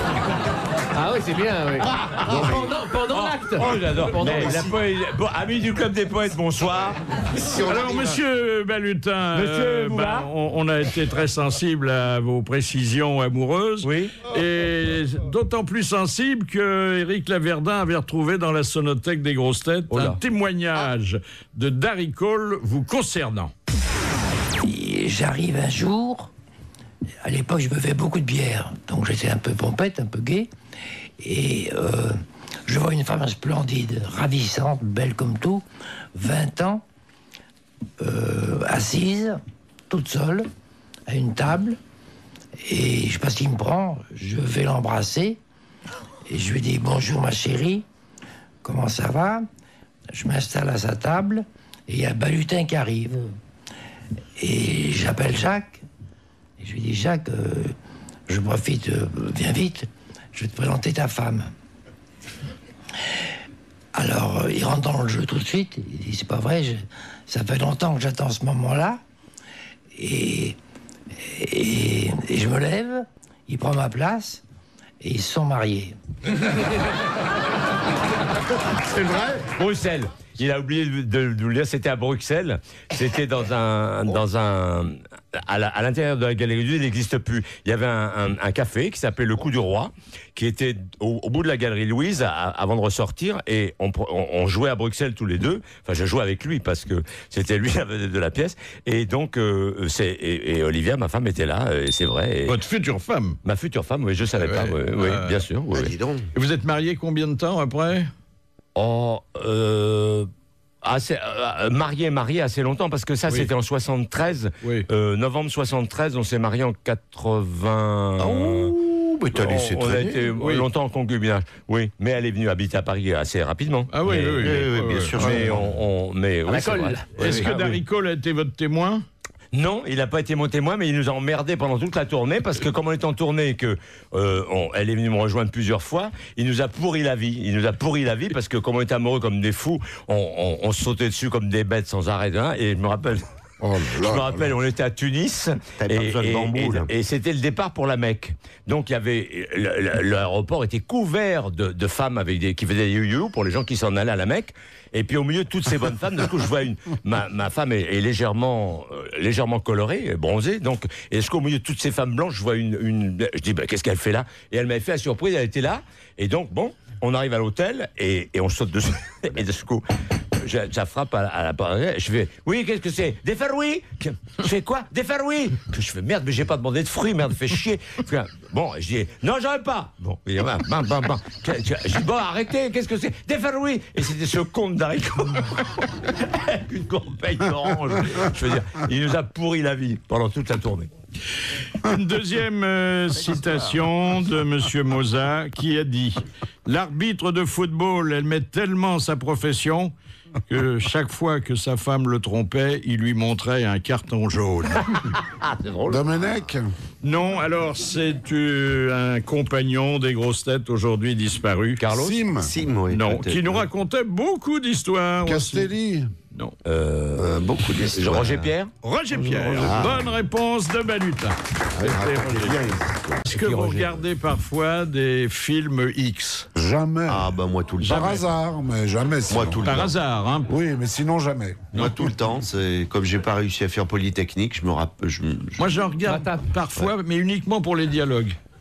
Ah oui, c'est bien, oui. Pendant, pendant l'acte. Oh, j'adore. Pendant Mais la poé- bon, amis du Club des Poètes, bonsoir. Alors, monsieur Balutin, Monsieur Bouvard. bah, on, on a été très sensible à vos précisions amoureuses. Oui. Et d'autant plus sensible que Éric Laverdin avait retrouvé dans la sonothèque des grosses têtes Oh là. un témoignage de Darry Cole vous concernant. Et j'arrive un jour, à l'époque je buvais beaucoup de bière, donc j'étais un peu pompette, un peu gay, et euh, je vois une femme splendide, ravissante, belle comme tout, vingt ans, euh, assise, toute seule, à une table, et je sais pas ce qu'il me prend, je vais l'embrasser, et je lui dis bonjour ma chérie, comment ça va? Je m'installe à sa table, et il y a Balutin qui arrive. Et j'appelle Jacques. Et je lui dis, Jacques, euh, je profite, euh, viens vite, je vais te présenter ta femme. Alors, euh, il rentre dans le jeu tout de suite. Il dit, c'est pas vrai, je- ça fait longtemps que j'attends ce moment-là. Et, et, et je me lève, il prend ma place, et ils se sont mariés. C'est vrai? Bruxelles. Il a oublié de, de, de le dire, c'était à Bruxelles. C'était dans un, dans un, à la- à l'intérieur de la galerie Louise, il n'existe plus. Il y avait un, un- un café qui s'appelait le Coup du Roi, qui était au, au bout de la galerie Louise à- avant de ressortir, et on, on- on jouait à Bruxelles tous les deux. Enfin, je jouais avec lui parce que c'était lui la vedette de la pièce. Et donc, euh, c'est et, et Olivia, ma femme, était là. Et c'est vrai. Et Votre future femme. ma future femme, oui, je savais pas. Oui, oui, euh, bien sûr. Oui, Ah, oui. dis donc. Et vous êtes marié combien de temps après? Oh, euh, assez, euh, marié, marié assez longtemps, parce que ça, Oui. c'était en soixante-treize. Oui. Euh, novembre soixante-treize, on s'est marié en quatre-vingts. Oh, mais t'as on, laissé on a traîner. été Oui. longtemps en concubinage. Oui, mais elle est venue habiter à Paris assez rapidement. Ah oui, mais, oui, oui, oui, oui, bien oui. sûr. Mais on, on- mais oui, la c'est colle. vrai. Est-ce Oui, que oui. Darry Cole a été votre témoin? Non, il n'a pas été mon témoin, mais il nous a emmerdés pendant toute la tournée, parce que comme on est en tournée et que euh, on- elle est venue me rejoindre plusieurs fois, il nous a pourri la vie. Il nous a pourri la vie parce que comme on était amoureux comme des fous, on, on- on se sautait dessus comme des bêtes sans arrêt. Hein, et je me rappelle. Oh là Je là me là rappelle, là. on était à Tunis T'avais pas et, besoin de et- bambou, et- là. et c'était le départ pour la Mecque. Donc il y avait le- le- l'aéroport était couvert de, de femmes avec des, qui faisaient des you-you pour les gens qui s'en allaient à la Mecque. Et puis au milieu de toutes ces bonnes femmes, du coup je vois une ma, ma femme est, est légèrement euh, légèrement colorée, bronzée. Donc et est-ce qu'au milieu de toutes ces femmes blanches, je vois une, une je dis bah, qu'est-ce qu'elle fait là? Et elle m'avait fait la surprise, elle était là. Et donc bon, on arrive à l'hôtel et, et on saute dessus. Et de ce coup, je, ça frappe à, la- à la porte. Je fais, oui, qu'est-ce que c'est? Des fruits? Je fais quoi? Des fruits? Je fais, merde, mais j'ai pas demandé de fruits, merde, fais chier. Bon, je dis, non, j'en ai pas. Bon, et bam, bam, bam, bam. Je dis, bon, arrêtez, qu'est-ce que c'est? Des fruits? Et c'était ce conte d'haricots. Avec une corbeille d'orange. Je veux dire, il nous a pourri la vie pendant toute la tournée. Une deuxième euh, citation de Monsieur Moza qui a dit « L'arbitre de football aimait tellement sa profession que chaque fois que sa femme le trompait, il lui montrait un carton jaune. Domenech » Non, alors c'est euh, un compagnon des grosses têtes aujourd'hui disparu. Carlos? Sim Sim, oui. Non, peut-être. qui nous racontait beaucoup d'histoires. aussi. Castelli Non. Euh, beaucoup d'histoires. Roger Pierre? Roger Pierre. Bonne réponse de Balutin. C'était Roger. Est-ce que vous regardez parfois des films X? Jamais. Ah, bah moi tout le temps. Par hasard, mais jamais. sinon. Moi tout le Par temps. hasard, hein? Oui, mais sinon jamais. Moi tout le temps. C'est comme j'ai pas réussi à faire Polytechnique, je me rappelle. Je, me- je- Moi, j'en regarde Bah, t'as- parfois, mais uniquement pour les dialogues.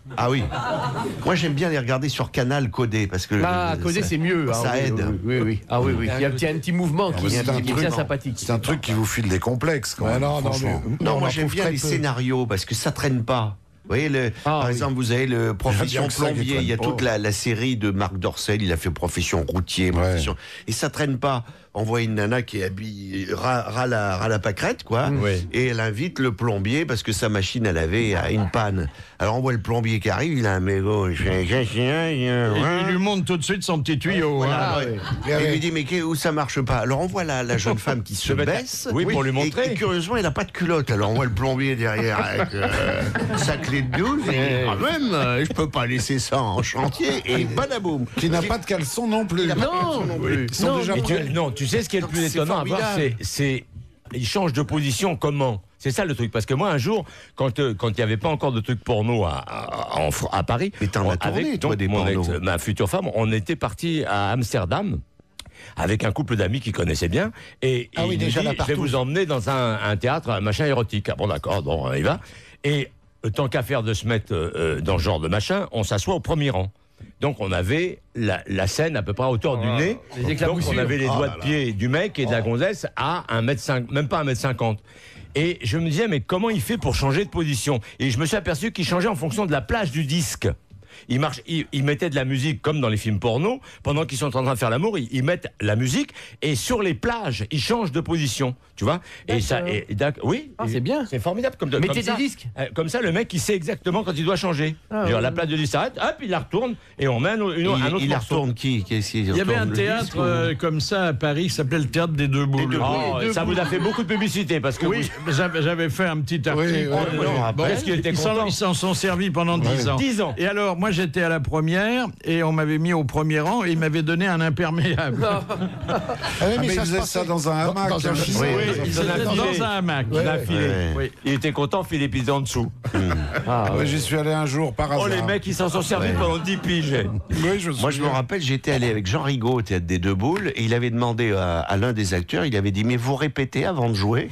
Ah oui. Moi, j'aime bien les regarder sur Canal codé parce que Ah, euh, coder, ça- c'est mieux. hein, Ça oui, aide. Oui, oui, oui. Ah oui, oui. Il y a un petit, un petit mouvement qui, mais c'est qui un est bien truc- sympathique. C'est un truc qui vous file des complexes, quand Ouais, même. non, non, franchement. mais- Non, on moi en j'aime trouve bien très les peu. scénarios parce que ça traîne pas. Vous voyez, le, Ah, par oui. exemple, vous avez le Profession bien que ça qui plombier, il y a traîne toute pas. la, la série de Marc Dorcel, il a fait Profession routier, profession, et ça traîne pas. On voit une nana qui est habillée, ras, ras la, ras la pâquerette, quoi, Oui. et elle invite le plombier parce que sa machine à laver a une panne. Alors on voit le plombier qui arrive, il a un mégot, il fait, Et il lui montre tout de suite son petit tuyau. voilà, hein. ouais. Et Et avec- il lui dit mais qu'est- où ça marche pas. Alors on voit la, la jeune femme qui se mettre à- baisse. Oui, pour lui Et- montrer. Et, curieusement, elle n'a pas de culotte. Alors on voit le plombier derrière avec euh, sa clé de douze. Et quand même, euh, je peux pas laisser ça en chantier. Et badaboum. Qui n'a pas de caleçon non plus. Non, Ils sont déjà Mais tu- prêts. non, tu sais ce qui est le Donc, plus c'est étonnant à voir, formidable. c'est, c'est, il change de position comment? C'est ça le truc, parce que moi un jour, quand euh, quand il n'y avait pas encore de trucs porno à, à, en Fr- à Paris, Mais t'en as tourné, avec toi, donc, des mon pornos. ex- ma future femme, on était parti à Amsterdam. Avec un couple d'amis qui connaissaient bien, et Ah il oui, nous déjà dit, la je vais partouze. vous emmener dans un, un théâtre, un machin érotique. Ah bon, d'accord, donc on y va. Et euh, tant qu'à faire de se mettre euh, euh, dans ce genre de machin, on s'assoit au premier rang. Donc on avait la, la scène à peu près à hauteur du nez. les Donc éclaboussures. on avait les Oh doigts là de là. pied du mec et de la gonzesse à un mètre cinq, même pas un mètre cinquante. Et je me disais, mais comment il fait pour changer de position? Et je me suis aperçu qu'il changeait en fonction de la plage du disque. Il, marche, il, il mettait de la musique comme dans les films porno. Pendant qu'ils sont en train de faire l'amour, ils, ils mettent la musique. Et sur les plages, ils changent de position. Tu vois? Et ça, et, et d'ac- oui. Ah, c'est bien. C'est formidable. Comme, de- Mettez comme des ça, disques. euh, Comme ça, le mec, il sait exactement quand il doit changer. Ah, Genre, ouais. La plage de disque s'arrête, hop, il la retourne et on met un, une- Il, un autre il la morceau. retourne qui Qu'est-ce qu'il Il y avait retourne, un le théâtre disque, ou- euh, comme ça à Paris qui s'appelait le théâtre des deux boules. Deux Oh, Oui, ça deux vous a boules. fait beaucoup de publicité parce que Oui, j'avais j'avais fait un petit article. Oui, oui, oui. Bon, Après, bon, est-ce qu'il était ils s'en- content Ils s'en sont servis pendant dix ans. dix ans. Et alors, moi, j'étais à la première et on m'avait mis au premier rang et ils m'avaient donné un imperméable. Ah oui, Ah, mais mais il ça se faisait passait ça dans un hamac. dans un hein. filet. Oui, Oui, il c'était s'en a dans filé. un hamac. Il a filé. Ouais. Oui. Il était content, Philippe, il était en dessous. Ah, Oui, ouais. J'y suis allé un jour par hasard. Oh, les mecs, ils s'en sont servis Ouais. pendant dix piges. Oui, je me Moi, je me souviens. rappelle, j'étais allé avec Jean Rigaud au théâtre des Deux Boules et il avait demandé à, à l'un des acteurs, il avait dit mais vous répétez avant de jouer.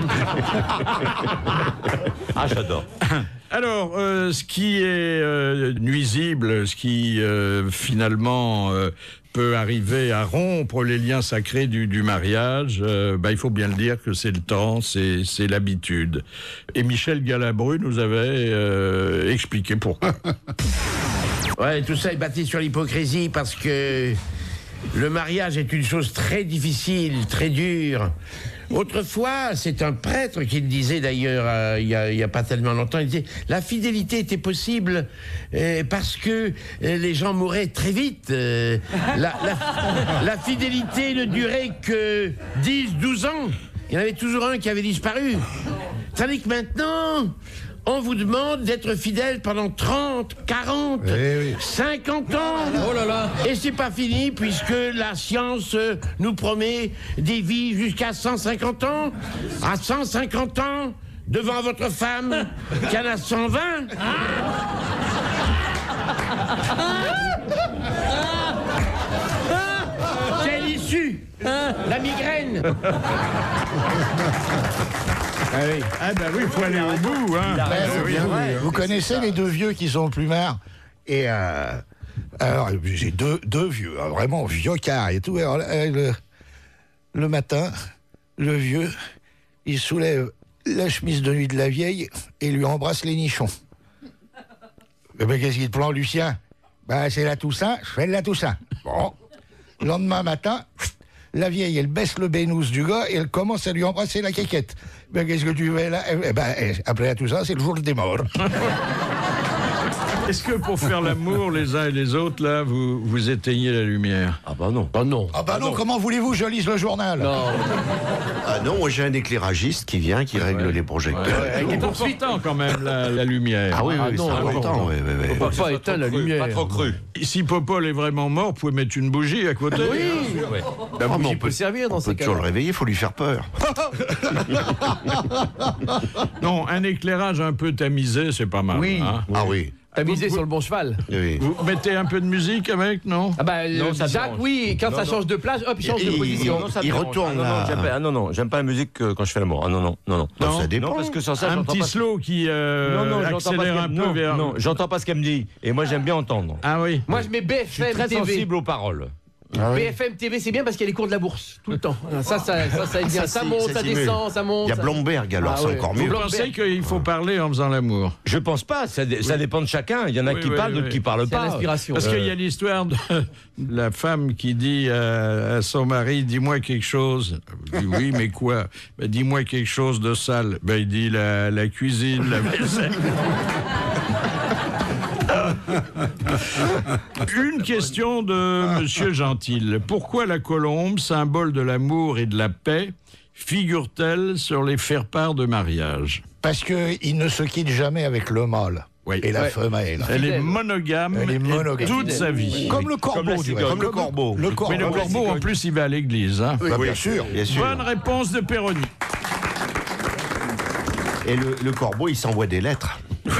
Ah, j'adore. Alors, euh, ce qui est euh, nuisible, ce qui euh, finalement euh, peut arriver à rompre les liens sacrés du, du mariage, euh, bah, il faut bien le dire que c'est le temps, c'est c'est l'habitude. Et Michel Galabru nous avait euh, expliqué pourquoi. Ouais, tout ça est bâti sur l'hypocrisie parce que le mariage est une chose très difficile, très dure. Autrefois, c'est un prêtre qui le disait d'ailleurs, euh, il y a- il y a pas tellement longtemps, il disait la fidélité était possible euh, parce que euh, les gens mouraient très vite. euh, la, la- la fidélité ne durait que dix, douze ans. Il y en avait toujours un qui avait disparu. Tandis que maintenant, on vous demande d'être fidèle pendant trente, quarante, Eh oui. cinquante ans. Oh là là. Et c'est pas fini puisque la science euh, nous promet des vies jusqu'à cent cinquante ans. À cent cinquante ans, devant votre femme qui en a cent vingt. Quelle issue? La migraine. Ah ben oui, il faut aller au bout. Hein. Ah, Ouais, Oui, vous, oui. vous connaissez les deux vieux qui sont plus marre. Et euh, alors, j'ai deux, deux vieux, hein, vraiment vieux car et tout. Alors, euh, le, le matin, le vieux, il soulève la chemise de nuit de la vieille et lui embrasse les nichons. Eh ben, qu'est-ce qu'il te prend, Lucien? Ben, c'est la Toussaint, je fais de la Toussaint. Bon. Le lendemain matin, la vieille, elle baisse le bénous du gars et elle commence à lui embrasser la quéquette. Ben, qu'est-ce que tu fais là? Eh ben, eh, après la Toussaint, c'est le jour des morts. Est-ce que pour faire l'amour les uns et les autres, là, vous, vous éteignez la lumière? Ah bah non. Oh non. Ah bah non, comment voulez-vous que je lise le journal? Non. Ah non, moi j'ai un éclairagiste qui vient, qui règle les projecteurs. Avec des poursuitants quand même, la, la lumière. Ah oui, oui, Ah non, c'est non, important. non. Oui, oui, oui. Faut pas éteindre la lumière. Pas trop cru. Si Popol est vraiment mort, vous pouvez mettre une bougie à côté. Oui. Ouais. La Ah, mais bougie on peut peut- servir dans On ces peut toujours le cas-là. réveiller, il faut lui faire peur. Non, un éclairage un peu tamisé, c'est pas mal. Oui. hein. Ah oui. T'as misé sur le bon cheval. Oui. Vous mettez un peu de musique avec, non? Ah bah, Non, ça Jacques, dérange. oui, quand Non, ça non. change de place, hop, il change de Il- position. Non, ça me Il dérange. retourne Ah, non, là. non, j'aime pas, ah, non, non, j'aime pas la musique euh, quand je fais l'amour. Ah non, non, non, non. Non, Non, ça dépend. Non, parce que sans ça, Un j'entends petit pas. slow qui euh, Non, non, j'entends pas ce accélère un qu'elle- peu non, vers... non, j'entends pas ce qu'elle me dit. Et moi, j'aime bien entendre. Ah oui. Moi, je mets B Je suis F M très T V. sensible aux paroles. Ah oui. B F M T V, c'est bien parce qu'il y a les cours de la bourse, tout le temps. Ça, ça, ça, ça aide bien. Ça, c'est- monte, ça ça, simule. descend, ça monte. Il y a ça- Blomberg, alors Ah c'est ouais. encore Vous mieux. pensez qu'il faut parler en faisant l'amour? Je pense pas, ça, dé- ça dépend de chacun. Il y en a Oui, qui oui, parlent, oui. d'autres qui parlent C'est pas. l'inspiration. Parce qu'il y a l'histoire de la femme qui dit à, à son mari, dis-moi quelque chose. Il dit, oui, mais quoi? Ben, dis-moi quelque chose de sale. Ben, il dit la, la cuisine, la vaisselle. Une question de Monsieur Gentil. Pourquoi la colombe, symbole de l'amour et de la paix, figure-t-elle sur les faire-part de mariage? Parce qu'il ne se quitte jamais avec le mâle Oui. et la Ouais. femelle. Elle est Fidèle. monogame, Elle est et monogame. toute sa vie. Comme le corbeau, Comme la du cigogne. reste. Comme le corbeau. Le corbeau. Mais le corbeau, en plus, il va à l'église. Hein. Bah, bien sûr. Bien sûr. Bonne réponse de Péroni. Et le, le corbeau, il s'envoie des lettres.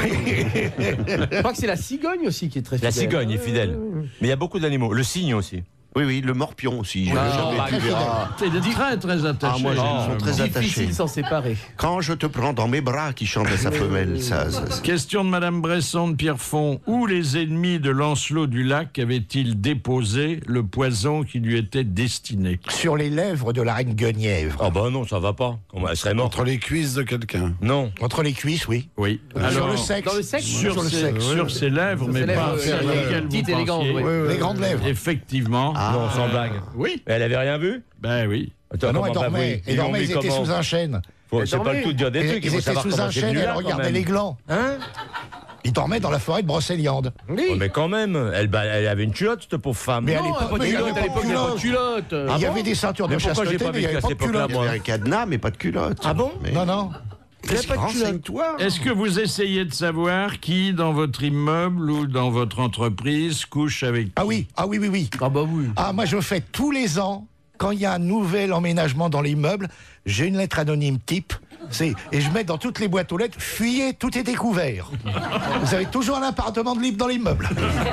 Je crois que c'est la cigogne aussi qui est très La fidèle. cigogne est fidèle. Mais il y a beaucoup d'animaux. Le cygne aussi. Oui, oui, le morpion aussi. Ah, Jamais bah, tu verras. C'est très, très attaché. Ah, moi, ils sont très attachés. Difficile s'en séparer. Quand je te prends dans mes bras, qui chante à sa femelle. Ça, ça, ça. Question de Madame Bresson de Pierrefonds. Où les ennemis de Lancelot du Lac avaient-ils déposé le poison qui lui était destiné? Sur les lèvres de la reine Guenièvre. Ah bah non, ça va pas. Comment elle serait morte? Entre les cuisses de quelqu'un. Non. Entre les cuisses, oui. Oui. Sur le sexe. Dans le sexe Sur, Sur le ses, sexe. sur ses lèvres, mais ses lèvres, pas euh, sur euh, lesquelles vous petites, élégantes, pensiez. oui. Les grandes lèvres. Effectivement. Non, sans blague. Oui. Elle avait rien vu? Ben oui. Attends, Ah non, comment elle pas dormait. vu? Et Ils l'ont dormait, mis ils étaient comment? sous un chêne. Faut- Elle C'est pas dormait. le tout de dire des Et- trucs, il Ils faut étaient savoir sous comment un c'est chêne venu et elle là, quand regardait même. les glands. Hein? Ils dormaient dans la forêt de Brocéliande. Oui. Oh, mais quand même, elle, bah, elle avait une culotte, cette pauvre femme. Mais à Non, l'époque, pas de mais il y avait culotte, à pas de l'époque, il n'y avait pas de culotte. culotte. Il y avait des ceintures de Mais pourquoi j'ai chasteté, pas mais il n'y vécu avait à pas de cette époque-là, culotte. Il y avait un cadenas, mais pas de culotte. Ah bon? Mais- Non, non. Qu'est-ce que renseigne-toi? Est-ce que vous essayez de savoir qui, dans votre immeuble ou dans votre entreprise, couche avec qui? Ah oui, ah oui, oui, oui. Ah bah oui. Ah, moi, je fais tous les ans, quand il y a un nouvel emménagement dans l'immeuble, j'ai une lettre anonyme type. C'est, et je mets dans toutes les boîtes aux lettres, fuyez, tout est découvert. Vous avez toujours un appartement de libre dans l'immeuble.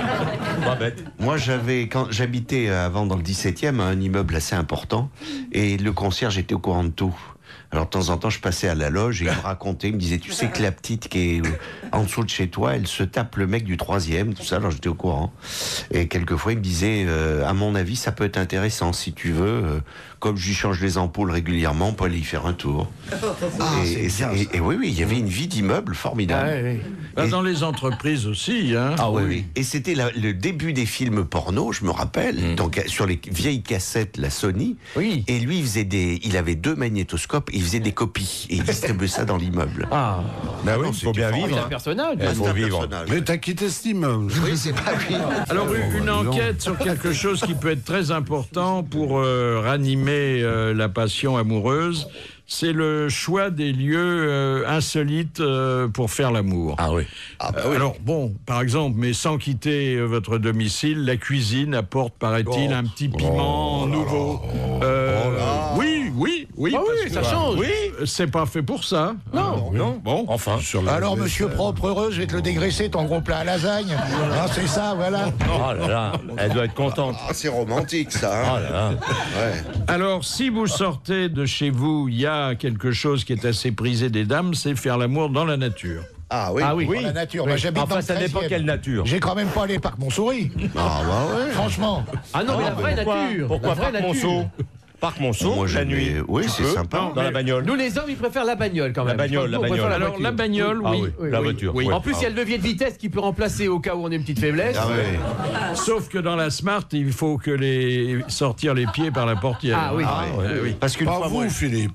Pas bête. Moi, j'avais, quand j'habitais euh, avant dans le dix-septième, un immeuble assez important, et le concierge était au courant de tout. Alors, de temps en temps, je passais à la loge et il me racontait, il me disait, tu sais que la petite qui est euh, en dessous de chez toi, elle se tape le mec du troisième, tout ça. Alors, j'étais au courant. Et quelquefois, il me disait, euh, à mon avis, ça peut être intéressant, si tu veux. euh, comme je lui change les ampoules régulièrement, on peut aller y faire un tour. et, et, ça- et- et oui, oui, il y avait une vie d'immeuble formidable. Ah, oui, oui. Ben, Et- dans les entreprises aussi. Hein. Ah oui, oui. Et c'était la- le début des films porno, je me rappelle. Donc euh, sur les vieilles cassettes, la Sony. Oui. Et lui, il faisait des, il avait deux magnétoscopes, il faisait des copies et il distribuait ça dans l'immeuble. Ah, Bah oui, non, il faut c'était bien formidable. c'est vivre. un personnage. Il faut C'est un vivre. personnage. Mais t'as quitté cet immeuble. Oui, c'est pas lui. Alors, une, une enquête sur quelque chose qui peut être très important pour euh, ranimer euh, la passion amoureuse, c'est le choix des lieux euh, insolites euh, pour faire l'amour. Ah oui. Euh, Alors, bon, par exemple, mais sans quitter euh, votre domicile, la cuisine apporte, paraît-il, un petit piment nouveau. Euh, oui, oui, oui. Ah oui, parce que- ça change. Oui, c'est pas fait pour ça. Non. non. Bon, Enfin. Sur la Alors, vaisselle. monsieur propre heureux, je vais te le dégraisser, ton gros plat à lasagne. Ah, c'est ça, voilà. Oh là là, elle doit être contente. Ah, c'est romantique ça. Oh Hein. là là. Ouais. alors, si vous sortez de chez vous, il y a quelque chose qui est assez prisé des dames, c'est faire l'amour dans la nature. Ah oui. Ah oui. Dans la nature. Moi, j'habite dans Enfin, le ça dépend treizième. quelle nature. J'ai quand même pas allé parc Montsouris. Ah bah ouais. Franchement. Ah non, mais la vraie Pourquoi, nature. pourquoi la vraie Parc nature. Monceau? Parc Monceau, Moi, la j'aimais- nuit. Oui, Tu c'est peux sympa. Dans la bagnole. Nous, les hommes, ils préfèrent la bagnole quand La même. bagnole, Je pense la qu'on préfère bagnole. Alors, voiture. la bagnole, Ah oui. oui, oui, la oui. voiture. Oui. ouais. En plus, il y a le levier de vitesse qui peut remplacer au cas où on a une petite faiblesse. Ah ouais. Sauf que dans la Smart, il faut que les sortir les pieds par la portière. Ah oui. Ah ouais. oui. Parce qu'une Pas fois, vous, moi, Philippe.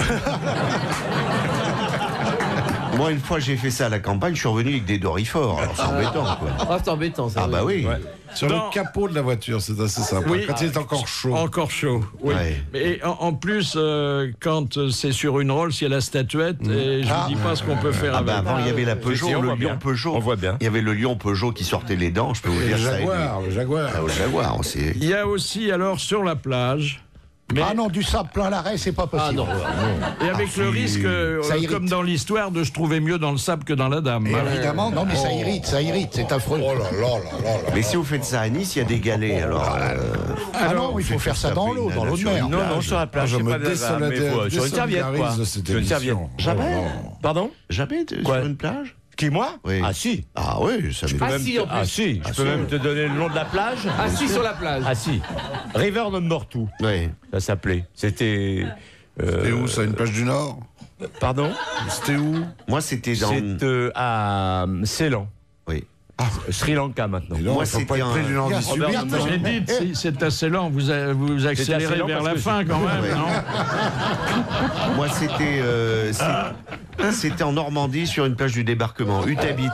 moi, une fois, j'ai fait ça à la campagne, je suis revenu avec des dorifores. Alors, c'est embêtant, quoi. Ah, c'est embêtant, ça. Ah bah oui. Sur Dans- le capot de la voiture, c'est assez sympa. Oui. Quand il est encore chaud. Encore chaud, oui. Ouais. Et en, en plus, euh, quand euh, c'est sur une Rolls, il y a la statuette, et je Ah. vous dis pas ce qu'on peut faire Ah avec. bah avant, il y avait la Peugeot, Si, si, on le voit Lion bien. Peugeot. On voit bien. Il y avait le Lion Peugeot qui sortait les dents, je peux vous Et le dire ça. Jaguar, le Jaguar. Ah, au Jaguar, c'est... Il y a aussi, alors, sur la plage, Mais- Ah non, du sable plein l'arrêt, c'est pas possible. Ah non, non. Et avec Ah, le si. risque, euh, Ça irrite. comme dans l'histoire, de se trouver mieux dans le sable que dans la dame. Et hein. évidemment, non mais ça irrite, ça irrite, c'est affreux. Oh là là là là là. Mais si vous faites ça à Nice, il y a des galets. Alors, euh, Ah non, il faut faire ça dans l'eau, dans l'eau de mer. Non, non, sur la plage, Ah, je c'est me pas de la- désolidarise- mais faut- sur une serviette, quoi. désolidarise de cette Sur une serviette. émission. Jamais. Oh là. Pardon jamais de- Quoi sur une plage. Qui, moi Oui. Ah si. Ah oui, ça m'est Ah Même si, te- en plus. Ah si, je peux même te donner le nom de la plage. Assis sur la plage. Ah si. River non Mortou, Oui. ça s'appelait. C'était... euh, Et où ça, une plage du Nord? Pardon C'était où? Moi, c'était dans. C'est euh, à euh, Ceylan, Oui. Sri Lanka maintenant. Non, Moi, il faut c'était pas être un- près du Nord Bien du sûr, Sud. Robert bien sûr. J'ai dit, c'est- c'est assez lent, vous, a- vous accélérez assez lent vers parce la que fin quand même, Ouais. non? Moi, c'était. euh, c'est- c'était en Normandie sur une plage du débarquement. Utabit.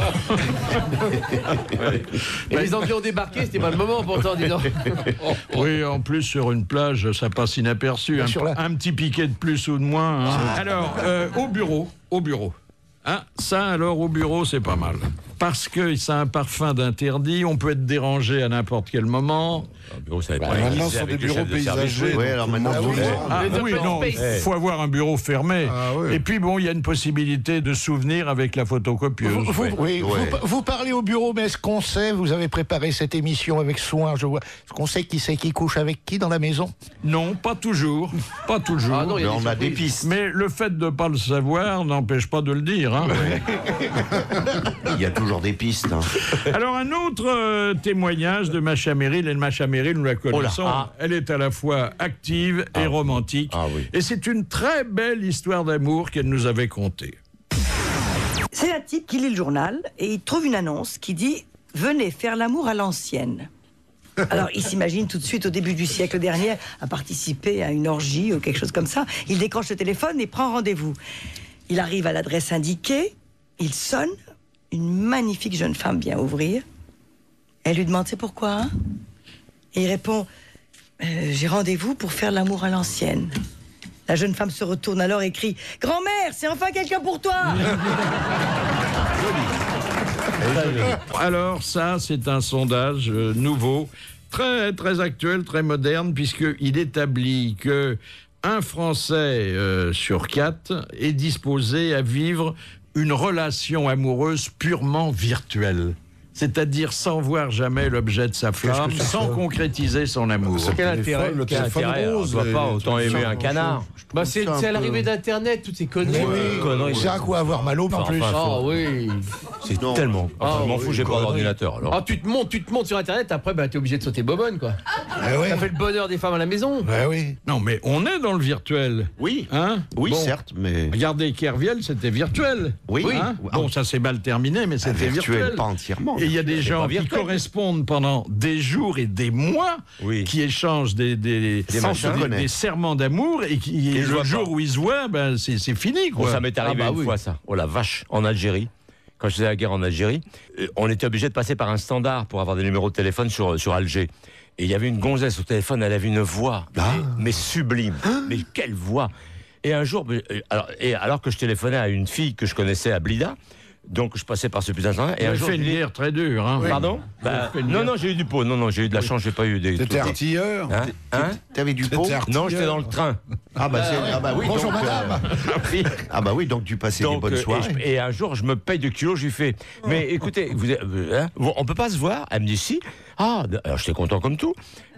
Et les Anglais ont débarqué, c'était pas le moment pourtant, dis donc. Oui, en plus, sur une plage, ça passe inaperçu. Un, sur la- un petit piquet de plus ou de moins. hein. Alors, euh, au bureau, au bureau. Hein, ça, alors, au bureau, c'est pas mal. Parce que ça a un parfum d'interdit, on peut être dérangé à n'importe quel moment. Un bureau, ça avait Bah, pas maintenant, existé ce sont avec des le bureaux chef de service. paysagers. Oui, donc alors tout le maintenant, monde oui. voit. Ah, Les oui, open non, space. il faut avoir un bureau fermé. Ah, oui. Et puis, bon, il y a une possibilité de souvenir avec la photocopieuse. Vous, vous- oui, Ouais. vous- vous parlez au bureau, mais est-ce qu'on sait, vous avez préparé cette émission avec soin, je vois, est-ce qu'on sait qui c'est qui couche avec qui dans la maison? Non, pas toujours. Pas toujours. Ah non, il y Mais a on a des surprises. pistes. Mais le fait de ne pas le savoir n'empêche pas de le dire. hein. Il y a toujours des pistes. hein. Alors, un autre euh, témoignage de Macha Merrill. Et Macha Merrill, nous la connaissons. Ah. Elle est à la fois active et romantique. Ah oui. Et c'est une très belle histoire d'amour qu'elle nous avait contée. C'est un type qui lit le journal et il trouve une annonce qui dit « Venez faire l'amour à l'ancienne ». Alors, il s'imagine tout de suite, au début du siècle dernier, à participer à une orgie ou quelque chose comme ça. Il décroche le téléphone et prend rendez-vous. Il arrive à l'adresse indiquée, il sonne, une magnifique jeune femme vient ouvrir. Elle lui demande « C'est pourquoi hein ?» Et il répond euh, « J'ai rendez-vous pour faire l'amour à l'ancienne ». La jeune femme se retourne alors et crie « Grand-mère, c'est enfin quelqu'un pour toi !» Alors, ça, c'est un sondage euh, nouveau, très, très actuel, très moderne, puisqu'il établit que un Français euh, sur quatre est disposé à vivre une relation amoureuse purement virtuelle. C'est-à-dire sans voir jamais l'objet de sa flamme, que c'est sans ça concrétiser son amour. C'est Quel le téléphone, intérêt, le quel téléphone intérêt, rose. on doit les- pas les autant trucs aimer ça, un canard. Bah, c'est ça un c'est à peu- l'arrivée d'Internet, toutes ces conneries. Conneries. C'est à quoi avoir mal au en plus. Enfin, Ah oui. C'est tellement. Enfin, je m'en fous, j'ai pas d'ordinateur. Alors. Ah, tu te montes, tu te montes sur Internet, après, bah, t'es obligé de sauter bobonne, quoi. Eh oui. Ça fait le bonheur des femmes à la maison. Eh oui. Non, mais on est dans le virtuel. Oui. Hein Oui, Bon. certes, mais. Regardez, Kerviel, c'était virtuel. Oui. Hein Ah. Bon, ça s'est mal terminé, mais c'était Virtuel, virtuel. pas entièrement. Et il y a des gens pas qui virtuel. correspondent pendant des jours et des mois, Oui. qui échangent des, des, Des sans machins. se- des- des serments d'amour, et, qui, et Ils se le voient jour pas. où ils se voient, ben, c'est c'est fini. Bon, Quoi. ça m'est arrivé Ah bah une oui. fois, ça. Oh la vache, en Algérie. Quand je faisais la guerre en Algérie, euh, on était obligé de passer par un standard pour avoir des numéros de téléphone sur, sur Alger. Et il y avait une gonzesse au téléphone, elle avait une voix, mais, mais sublime. Mais quelle voix! Et un jour, euh, alors, et alors que je téléphonais à une fille que je connaissais à Blida, donc je passais par ce putain standard, et Il un a jour. fait je une lui dis- guerre très dure. Hein. Pardon Bah, fait une Non, guerre. non, j'ai eu du pot. Non, non, j'ai eu de la chance, j'ai pas eu des. T'étais artilleur. Hein Hein T'avais du pot. T'étais artilleur. Non, j'étais dans le train. Ah bah, c'est- ah bah oui. Bonjour donc, euh, madame. Ah bah oui, donc tu passais des Donc, bonnes euh, et, soirées. je- et un jour, je me paye de kilos, je lui fais, mais écoutez, vous, euh, hein, vous- on peut pas se voir? Elle me dit si. Ah, d- alors j'étais content comme tout.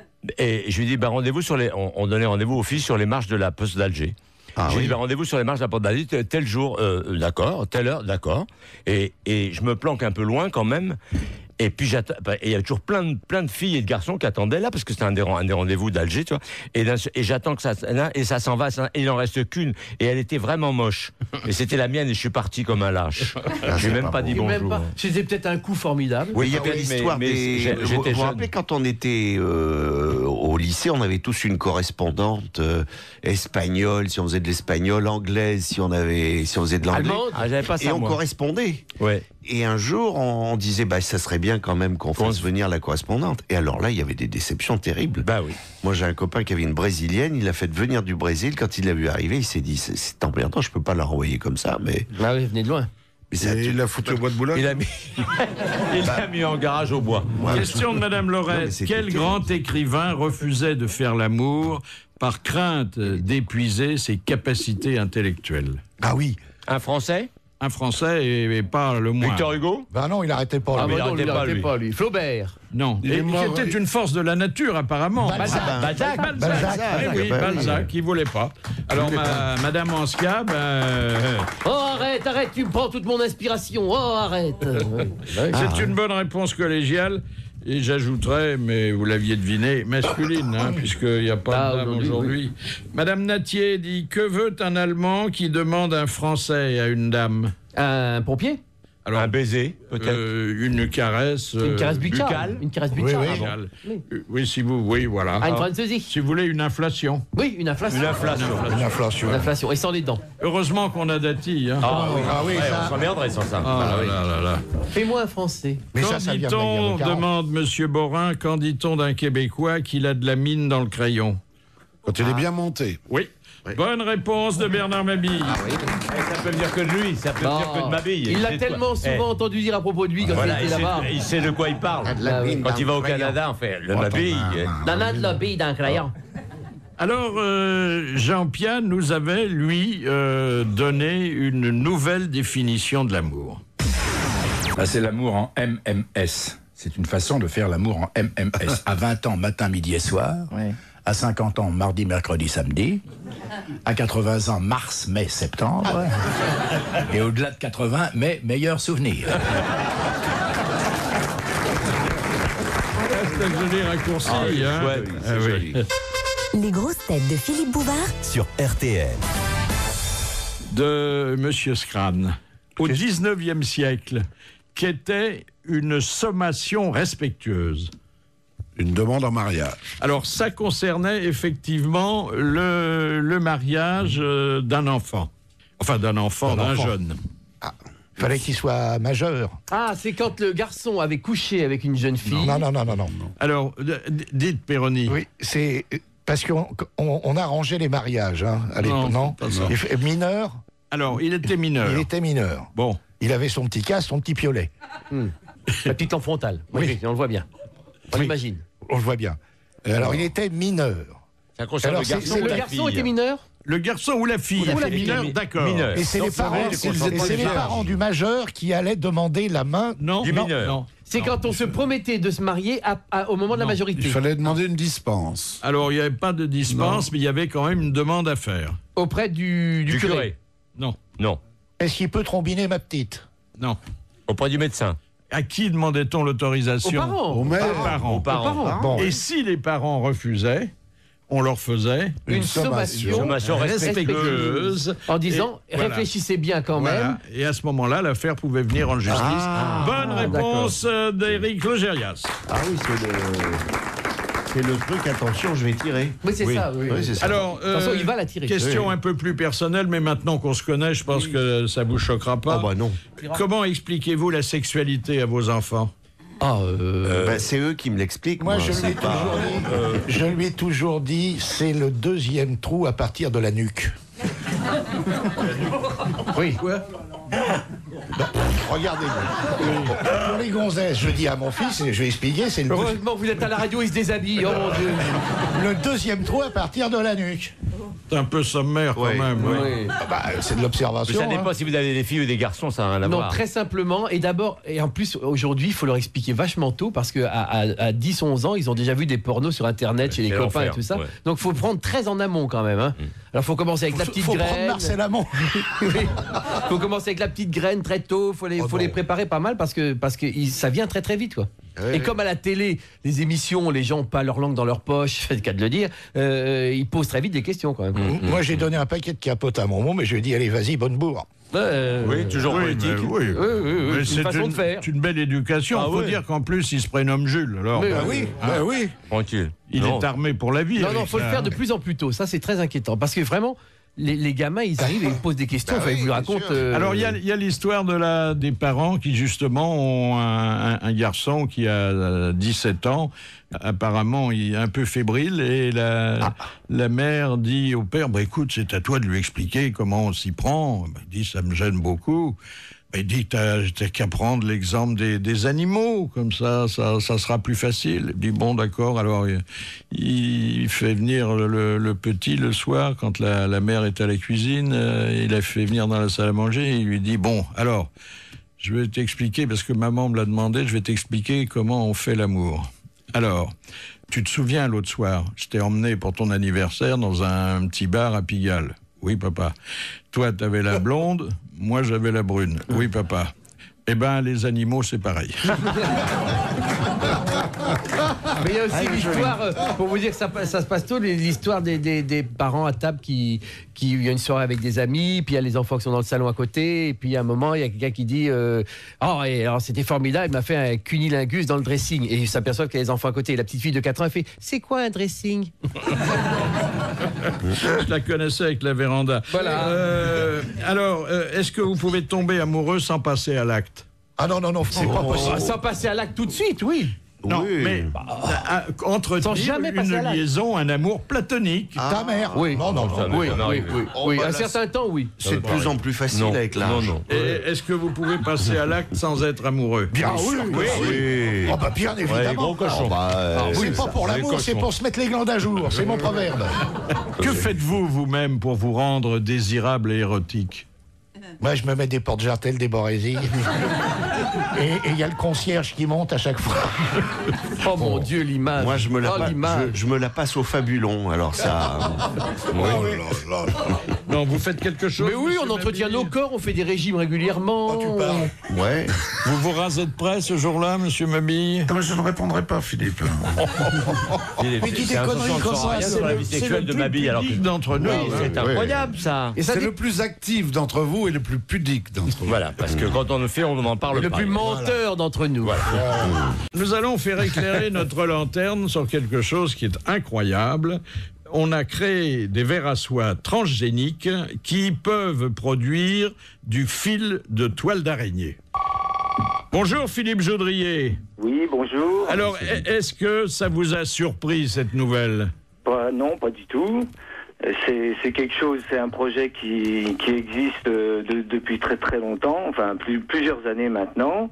Et je lui dis, bah, rendez-vous sur les, on, on donnait rendez-vous aux filles sur les marches de la poste d'Alger. Ah J'ai oui. dit, bah, rendez-vous sur les marches de la poste d'Alger, tel, tel jour, euh, d'accord, telle heure, d'accord. Et, et je me planque un peu loin quand même. Et puis j'attends, bah, et il y avait toujours plein de, plein de filles et de garçons qui attendaient là, parce que c'était un des, ren- un des rendez-vous d'Alger, tu vois. Et, d'un seul- et j'attends que ça, et ça s'en va, ça- et il en reste qu'une. Et elle était vraiment moche. Et c'était la mienne, et je suis parti comme un lâche. Je lui ai même pas dit Et même bonjour. pas. C'était peut-être un coup formidable. Oui, Il y avait mais- l'histoire mais des. j'ai- Vous j'étais vous jeune. rappelez quand on était euh, au lycée, on avait tous une correspondante euh, espagnole, si on faisait de l'espagnol, anglaise, si on avait, si on faisait de l'anglais. Allemande. Ah, j'avais pas ça, Et on moi. correspondait. Ouais. Et un jour, on, on disait, bah, ça serait bien quand même qu'on Qu'on fasse se- venir la correspondante. Et alors là, il y avait des déceptions terribles. Bah oui. Moi, j'ai un copain qui avait une brésilienne, il l'a fait venir du Brésil. Quand il l'a vu arriver, il s'est dit, c'est c'est emmerdant, je peux pas la renvoyer comme ça, mais Ah oui, venez de loin. Et il l'a foutu au bois de Boulogne. Il l'a mis, il l'a mis en garage au bois. Question de Madame Non, Lorette. mais c'était Quel terrible. grand écrivain refusait de faire l'amour par crainte d'épuiser ses capacités intellectuelles? Ah oui. Un Français? Un Français et, et pas le moins. Victor Hugo? Ben non, il arrêtait pas. Ah lui. mais bah non, il lui, il arrêtait pas, arrêtait lui. pas, lui. Flaubert. Non, Il et est mort, qui était il- une force de la nature apparemment. Balzac. Balzac? Balzac, Balzac. Eh oui, Balzac, Balzac, il voulait pas. Alors, ma- Madame Anska, ben, euh, Oh, arrête, arrête, tu me prends toute mon inspiration. Oh, arrête. c'est une bonne réponse collégiale. Et j'ajouterais, mais vous l'aviez deviné, masculine, hein, puisqu'il n'y a pas Ah, de dame aujourd'hui, aujourd'hui. Madame Natier dit, que veut un Allemand qui demande un Français à une dame? Un pompier? Alors, Un baiser, peut-être? euh, une caresse. Une euh, caresse buccale. buccale. Une caresse Oui, buccale. oui. Ah bon. buccale. Oui. Euh, Oui, si vous, oui, voilà. Ah, une Französie. Si vous voulez une inflation. Oui, une inflation. Une inflation. Une inflation. Une inflation. Et sans les dents. Heureusement qu'on a Dati. Hein. Ah oui, Ah oui, ouais, ça- on s'emmerderait sans ça. Ah, Ah oui. là, là, là. Fais-moi un français. Mais Qu'en ça, ça vient de la guerre dit-on, de quarante. demande Monsieur Borin, qu'en dit-on d'un Québécois qu'il a de la mine dans le crayon? Quand il est bien monté. Oui. Bonne réponse de Bernard Mabille. Eh, ça peut venir que de lui, ça peut Non. venir que de ma bille. Il l'a sait de quoi- tellement Eh, souvent entendu dire à propos de lui quand Voilà, il il était là-bas. sait, il sait de quoi il parle. Ah oui. Quand il va au Canada, on fait le mabille. Nana de la bille d'un crayon. Alors, euh, Jean-Pierre nous avait, lui, euh, donné une nouvelle définition de l'amour. Bah, c'est l'amour en M M S. C'est une façon de faire l'amour en M M S. À vingt ans, matin, midi et soir. À cinquante ans, mardi, mercredi, samedi. À quatre-vingts ans, mars, mai, septembre. Et au-delà de quatre-vingts, mai, meilleur souvenir. C'est un joli raccourci. Ah oui, hein. chouette, Ah c'est oui. joli. Les grosses têtes de Philippe Bouvard sur R T L. De Monsieur Scran. Au dix-neuvième siècle, qu'était une sommation respectueuse? Une demande en mariage. Alors, ça concernait effectivement le, le mariage euh, d'un enfant. Enfin, d'un enfant, D'un d'un enfant. jeune. Il fallait qu'il soit majeur. Ah, c'est quand le garçon avait couché avec une jeune fille. Non, non, non, non, non. Alors, d- d- dites, Péroni. Oui, c'est parce qu'on on, on a rangé les mariages hein, à l'époque, Non, non, pas ça. Il fait- Mineur, Alors, il était mineur. il était mineur. Bon. Il avait son petit casque, son petit piolet. La petite lampe frontale. Oui, Oui. on le voit bien. On Oui. l'imagine. On le voit bien. Alors, il était mineur. Ça concerne Alors, le c'est- garçon c'est ou Le la garçon fille. était mineur? Le garçon ou la fille, Ou la était fille. mineur, Mi- d'accord. mineur. Et c'est Donc, les ça veut parents, dire c'est qu'ils étaient et c'est les vierges. parents du majeur qui allaient demander la main. Non, Du non, mineur. non. C'est quand on se promettait de se marier à- à- au moment de la Non. majorité. Il fallait demander une dispense. Alors, il n'y avait pas de dispense, mais il y avait quand même une demande à faire. Auprès du, du Du curé. curé. Non, Non. Est-ce qu'il peut trombiner ma petite? non. Auprès du médecin. À qui demandait-on l'autorisation? Aux parents. Au maire. Aux parents. Aux parents. parents. Bon, Et si les parents refusaient, on leur faisait Une, Une sommation, sommation respectueuse. en disant Et voilà. réfléchissez bien quand Voilà. même. Et à ce moment-là, l'affaire pouvait venir en justice. Bonne réponse euh, d'Éric Logérias. Ah oui, c'est le... C'est le truc, attention, je vais tirer. Oui, c'est ça. Oui. Oui, c'est ça. Alors, euh, Attention, il va la tirer. question un peu plus personnelle, mais maintenant qu'on se connaît, je pense que ça vous choquera pas. Oh bah non. Comment expliquez-vous la sexualité à vos enfants? Ah, euh, Bah, c'est eux qui me l'expliquent. moi, Moi, je lui, c'est ai pas... toujours dit, je lui ai toujours dit, c'est le deuxième trou à partir de la nuque. Oui. Quoi? Regardez. Pour les gonzesses, je dis à mon fils, et je vais expliquer, c'est le, deux- heureusement, vous êtes à la radio, il se déshabille. Oh mon Dieu. le deuxième trou à partir de la nuque. C'est un peu sommaire quand Ouais. même. oui. Oui. Ah bah, c'est de Mais l'observation. ça dépend hein. si vous avez des filles ou des garçons, ça n'a rien à Non, voir. très simplement. Et d'abord, et en plus, aujourd'hui, il faut leur expliquer vachement tôt parce qu'à à, à dix onze ans, ils ont déjà vu des pornos sur Internet chez les c'est copains et l'enfer, tout ça. ouais. Donc, il faut prendre très en amont quand même. Hein. Alors, il faut commencer avec la petite Faut prendre graine. Marcel Amont. Il faut commencer avec la petite graine très tôt. Il faut, les, Oh faut non. les préparer pas mal parce que, parce que il- ça vient très très vite. Quoi. Ouais, et comme à la télé, les émissions, les gens n'ont pas leur langue dans leur poche, c'est le cas de le dire, euh, ils posent très vite des questions quand même. Moi, j'ai donné un paquet de capotes à mon mot, mais je lui ai dit, allez, vas-y, bonne bourre. Euh, Oui, toujours Oui, politique. mais oui. oui, oui, oui, Mais c'est une façon de faire. c'est une belle éducation. Il Ah faut ouais. dire qu'en plus, il se prénomme Jules. Alors, Mais bah, oui. hein, Bah oui. Tranquille. il Non. est armé pour la vie. Non, non, avec faut le ça, faire hein. de plus en plus tôt. Ça, c'est très inquiétant. Parce que vraiment, les, les gamins, ils arrivent et ils posent des questions. Bah Enfin, ils oui, vous bien racontent. sûr. euh, Alors, il y a, il y a l'histoire de la, des parents qui, justement, ont un, un- un garçon qui a euh, dix-sept ans. Apparemment, il est un peu fébrile. Et la, la mère dit au père, bah, écoute, c'est à toi de lui expliquer comment on s'y prend. Bah, il dit, ça me gêne beaucoup. Il dit, t'as, t'as qu'à prendre l'exemple des, des animaux, comme ça, ça, ça sera plus facile. Il dit, bon, d'accord, alors il, il fait venir le, le petit le soir, quand la, la mère est à la cuisine, euh, il l'a fait venir dans la salle à manger, et il lui dit, bon, alors, je vais t'expliquer, parce que maman me l'a demandé, je vais t'expliquer comment on fait l'amour. Alors, tu te souviens, l'autre soir, je t'ai emmené pour ton anniversaire dans un petit bar à Pigalle. Oui, papa. Toi, t'avais la blonde, moi, j'avais la brune. Oui, papa. Eh ben, les animaux, c'est pareil. Mais il y a aussi l'histoire, euh, pour vous dire que ça, ça se passe tôt, l'histoire des, des, des parents à table qui, qui... Il y a une soirée avec des amis, puis il y a les enfants qui sont dans le salon à côté, et puis à un moment, il y a quelqu'un qui dit euh, « Oh, et alors c'était formidable, il m'a fait un cunilingus dans le dressing. » Et il s'aperçoit qu'il y a les enfants à côté. Et la petite fille de quatre ans, elle fait « C'est quoi un dressing ?» Je la connaissais avec la véranda. Voilà. Euh, alors, euh, est-ce que vous pouvez tomber amoureux sans passer à l'acte? Ah non, non, non, c'est pas possible. Sans passer à l'acte tout de suite, oui. Non, Oui. mais bah, entretenir jamais passer à une l'acte. liaison, un amour platonique. Ta mère. Oui. Non, non, non. Ça m'est Oui, jamais oui, arrivé. oui. Oh, oui. bah, Un là, certain temps, oui. C'est de plus en plus facile Non, avec l'âge. non, non. Et est-ce que vous pouvez passer à l'acte sans être amoureux? Bien oui, oui, Oui. Oh bah bien Ouais, évidemment. gros cochon. Bah, euh, c'est oui, pas ça- pour l'amour, les c'est cochons. pour se mettre les glandes à jour. C'est mon proverbe. Que faites-vous vous-même pour vous rendre désirable et érotique? Moi, je me mets des porte-jartelles, des borésies. Et il y a le concierge qui monte à chaque fois. Oh mon Dieu, l'image. Moi, je me, la oh, pa- l'image. je, je me la passe au fabulon, alors ça... Non, vous faites quelque chose? Mais oui, on monsieur entretient Mabille nos corps, on fait des régimes régulièrement. Ouais. Vous vous rasez de près ce jour-là, monsieur Mabille? Non, mais je ne répondrai pas, Philippe. Mais dis des conneries comme ça, sur c'est la le- vie C'est sexuelle le de plus Mabille. Alors que... pudique d'entre nous. Oui, hein. c'est incroyable, ça. Et ça C'est dit- le plus actif d'entre vous et le plus pudique d'entre vous. Voilà, parce que quand on le fait, on n'en parle le pas. plus menteur d'entre nous. Nous allons faire éclairer notre lanterne sur quelque chose qui est incroyable. On a créé des vers à soie transgéniques qui peuvent produire du fil de toile d'araignée. Bonjour Philippe Jaudrier. Oui, bonjour. Alors, e- est-ce que ça vous a surpris cette nouvelle? Pas- non, pas du tout. Euh, C'est c'est quelque chose, c'est un projet qui, qui existe euh, de- depuis très très longtemps, enfin plus, plusieurs années maintenant.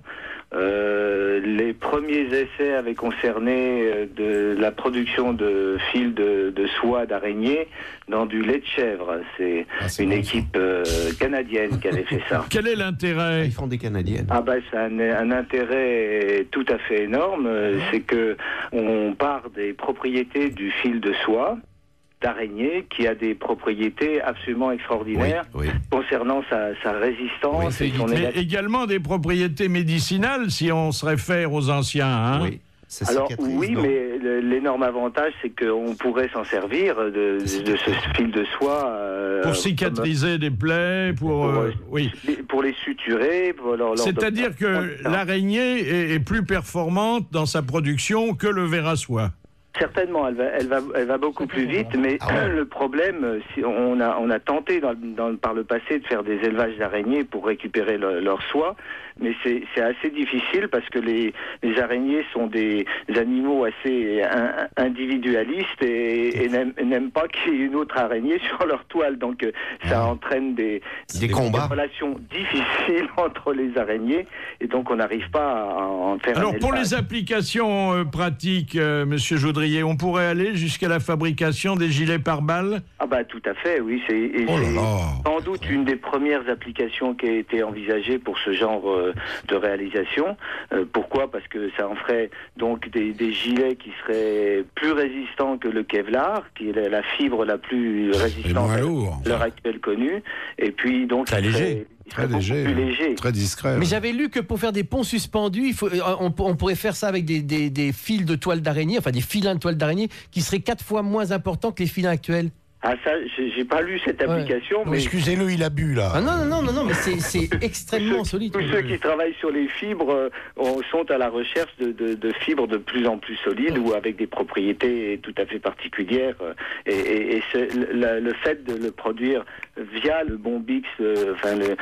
Euh, les premiers essais avaient concerné euh, de la production de fils de, de soie d'araignée dans du lait de chèvre. C'est Ah, c'est une bon, ça. équipe euh, canadienne qui avait fait ça. Quel est l'intérêt? Ils font des Canadiennes. Ah bah c'est un, un intérêt tout à fait énorme, euh, c'est que on part des propriétés du fil de soie d'araignée qui a des propriétés absolument extraordinaires Oui, oui. concernant sa, sa résistance et son Mais élasticité. également des propriétés médicinales si on se réfère aux anciens. Hein? Oui. Ça Alors cicatrise, oui, non? mais le- l'énorme avantage, c'est qu'on pourrait s'en servir de, de ce fil de soie euh, Pour cicatriser des plaies, pour... pour, euh, euh, oui. comme- pour les suturer. Pour leur, leur C'est-à-dire que l'araignée est, est plus performante dans sa production que le ver à soie. Certainement, elle va, elle va, elle va beaucoup plus vite, mais le problème, euh, si on a, on a tenté dans, dans- par le passé de faire des élevages d'araignées pour récupérer le- leur soie, mais c'est c'est assez difficile parce que les, les araignées sont des animaux assez in- individualistes et, et n'aiment n'aiment pas qu'il y ait une autre araignée sur leur toile, donc euh, ça entraîne des, Des combats. relations difficiles entre les araignées, et donc on n'arrive pas à en faire Alors un pour élevage. les applications euh, pratiques, euh, Monsieur Jaudrier, on pourrait aller jusqu'à la fabrication des gilets pare-balles? Ah bah tout à fait, oui, c'est et Oh là c'est là. sans doute une des premières applications qui a été envisagée pour ce genre euh, de réalisation. Euh, pourquoi? Parce que ça en ferait donc des, des gilets qui seraient plus résistants que le Kevlar, qui est la, la fibre la plus Et résistante moins à lourd. l'heure actuelle connue, et puis donc Très il serait- léger. il Très serait beaucoup léger. plus hein. léger. Très discret. Mais ouais. j'avais lu que pour faire des ponts suspendus, il faut, euh, on, on pourrait faire ça avec des, des, des fils de toile d'araignée, enfin des filins de toile d'araignée, qui seraient quatre fois moins importants que les filins actuels. Ah ça, j'ai j'ai pas lu cette Ouais. application, Mais mais excusez-le, il a bu là. Ah non, non, non, non, non mais c'est c'est extrêmement tous ceux, solide. tous ceux qui travaillent sur les fibres euh, ont- sont à la recherche de, de- de fibres de plus en plus solides ou avec des propriétés tout à fait particulières. euh, Et, et- et c'est le, la- le fait de le produire via le Bombix, euh, enfin le,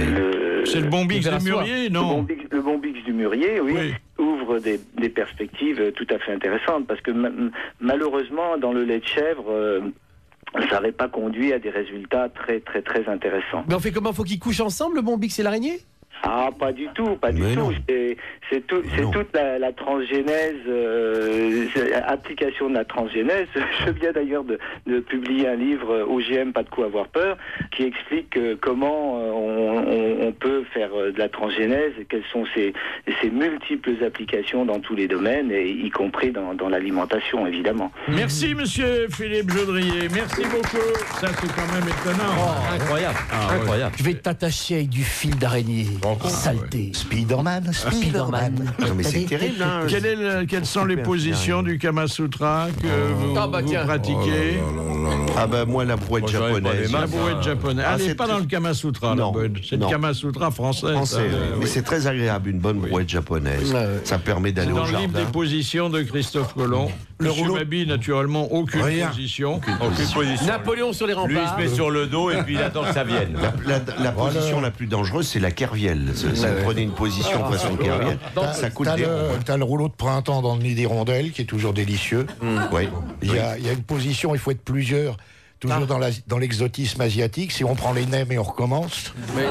le- C'est le Bombix le ver à du soie. Murier, le non? Bombix, le Bombix du Murier, oui. Oui. Ouvre des, des perspectives euh, tout à fait intéressantes parce que ma- malheureusement dans le lait de chèvre euh, ça n'avait pas conduit à des résultats très très très intéressants. Mais on fait comment? Faut qu'ils couchent ensemble, le Bombix et l'araignée? Ah, pas du tout, pas du Mais tout. non. C'est, c'est, tout, c'est Non. toute la, la transgénèse, euh, c'est application de la transgénèse. Je viens d'ailleurs de, de publier un livre, euh, O G M, pas de quoi avoir peur, qui explique euh, comment euh, on, on, on peut faire euh, de la transgénèse, et quelles sont ses, ses multiples applications dans tous les domaines, et y compris dans, dans l'alimentation, évidemment. Merci, monsieur Philippe Jaudrier. Merci beaucoup. Ça, c'est quand même étonnant. Incroyable, Ah, ouais. incroyable. Je vais t'attacher avec du fil d'araignée. Saleté. Spiderman, Spiderman. Non, mais c'est terrible, hein. Quel est le- quelles sont les positions du Kama Sutra que vous, Ah, bah, vous tiens. pratiquez? Ah ben moi, la brouette Moi, j'aurais pas japonaise. les La mains. brouette japonaise. Ah, Elle n'est c'est pas très- dans le Kama Sutra, la Non, brouette. C'est le non. Kama Sutra français. Français, ça, oui. euh, Mais oui. c'est très agréable, une bonne brouette japonaise. Ouais, ouais. Ça permet C'est d'aller dans au le livre jardin. des positions de Christophe Colomb. Monsieur Mabi, naturellement, aucune Rien. position. Aucune position. Napoléon sur les Lui, il remparts. se met sur le dos et puis il attend que ça vienne. La, la- la position la plus dangereuse, c'est la kervielle. Si si vous prenez une position façon kervielle, ça coûte T'as des le, ronds. t'as le rouleau de printemps dans le nid d'hirondelle qui est toujours délicieux. Oui. Il y, a, il y a une position, il faut être plusieurs, toujours dans, la- dans l'exotisme asiatique. Si on prend les nems et on recommence. Mais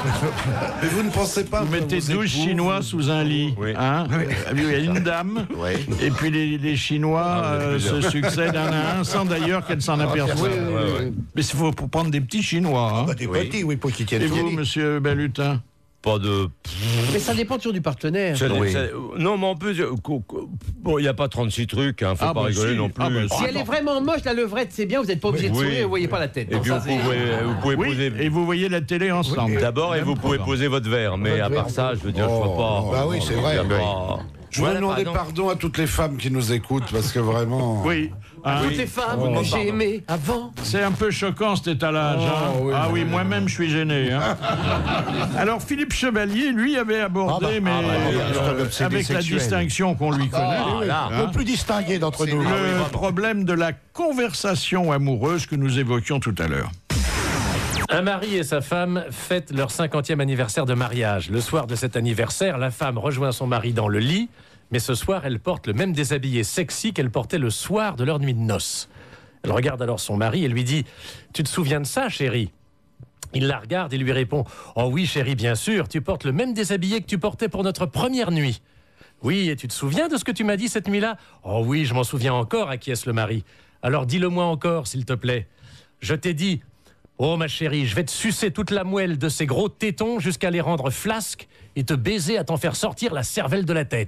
vous ne pensez pas Vous que mettez vos douze époux- Chinois sous un lit. Oui. Hein il y a une dame. Ouais. Et puis les, les Chinois euh, se succèdent un à un sans d'ailleurs qu'elle s'en aperçoive. Mais il faut pour prendre des petits Chinois. Hein. Bah, des petits, oui, pour qu'ils tiennent Et sur vous, les- monsieur Bellutin? Pas de. Mais ça dépend toujours du partenaire. Ça- Oui. ça- non, mais en plus, euh, co- co- bon, il n'y a pas trente-six trucs, hein, faut Ah, pas bah, rigoler si. non plus. Ah, bah, Si elle est vraiment moche, la levrette, c'est bien, vous n'êtes pas obligé de Oui. sourire, vous voyez pas la tête. Et Non, puis ça, vous c'est- pouvez, vous pouvez Oui, poser. et vous voyez la télé ensemble. D'abord, et Même vous pouvez programme. poser votre verre, mais à part ça, je veux dire, je vois pas. Bah oui, c'est vrai. Il y a pas- Je voudrais Voilà, demander pardon. pardon à toutes les femmes qui nous écoutent parce que vraiment. Oui. Hein, Toutes les femmes que j'ai aimées avant. c'est un peu choquant cet étalage. hein. oui, ah oui, oui. moi-même je suis gêné. hein. Alors Philippe Chevalier, lui, avait abordé, Ah bah, mais ah bah, euh, c'est un obsédé avec la sexuel. distinction qu'on lui connaît. Ah, là. hein, Le plus distingué d'entre nous. le problème de la conversation amoureuse que nous évoquions tout à l'heure. Un mari et sa femme fêtent leur cinquantième anniversaire de mariage. Le soir de cet anniversaire, la femme rejoint son mari dans le lit, mais ce soir, elle porte le même déshabillé sexy qu'elle portait le soir de leur nuit de noces. Elle regarde alors son mari et lui dit « Tu te souviens de ça, chérie ?» Il la regarde et lui répond « Oh oui, chérie, bien sûr, tu portes le même déshabillé que tu portais pour notre première nuit. » « Oui, et tu te souviens de ce que tu m'as dit cette nuit-là ?»« Oh oui, je m'en souviens encore, acquiesce le mari. »« Alors dis-le-moi encore, s'il te plaît. »« Je t'ai dit, oh ma chérie, je vais te sucer toute la moelle de ces gros tétons jusqu'à les rendre flasques et te baiser à t'en faire sortir la cervelle de la tête. »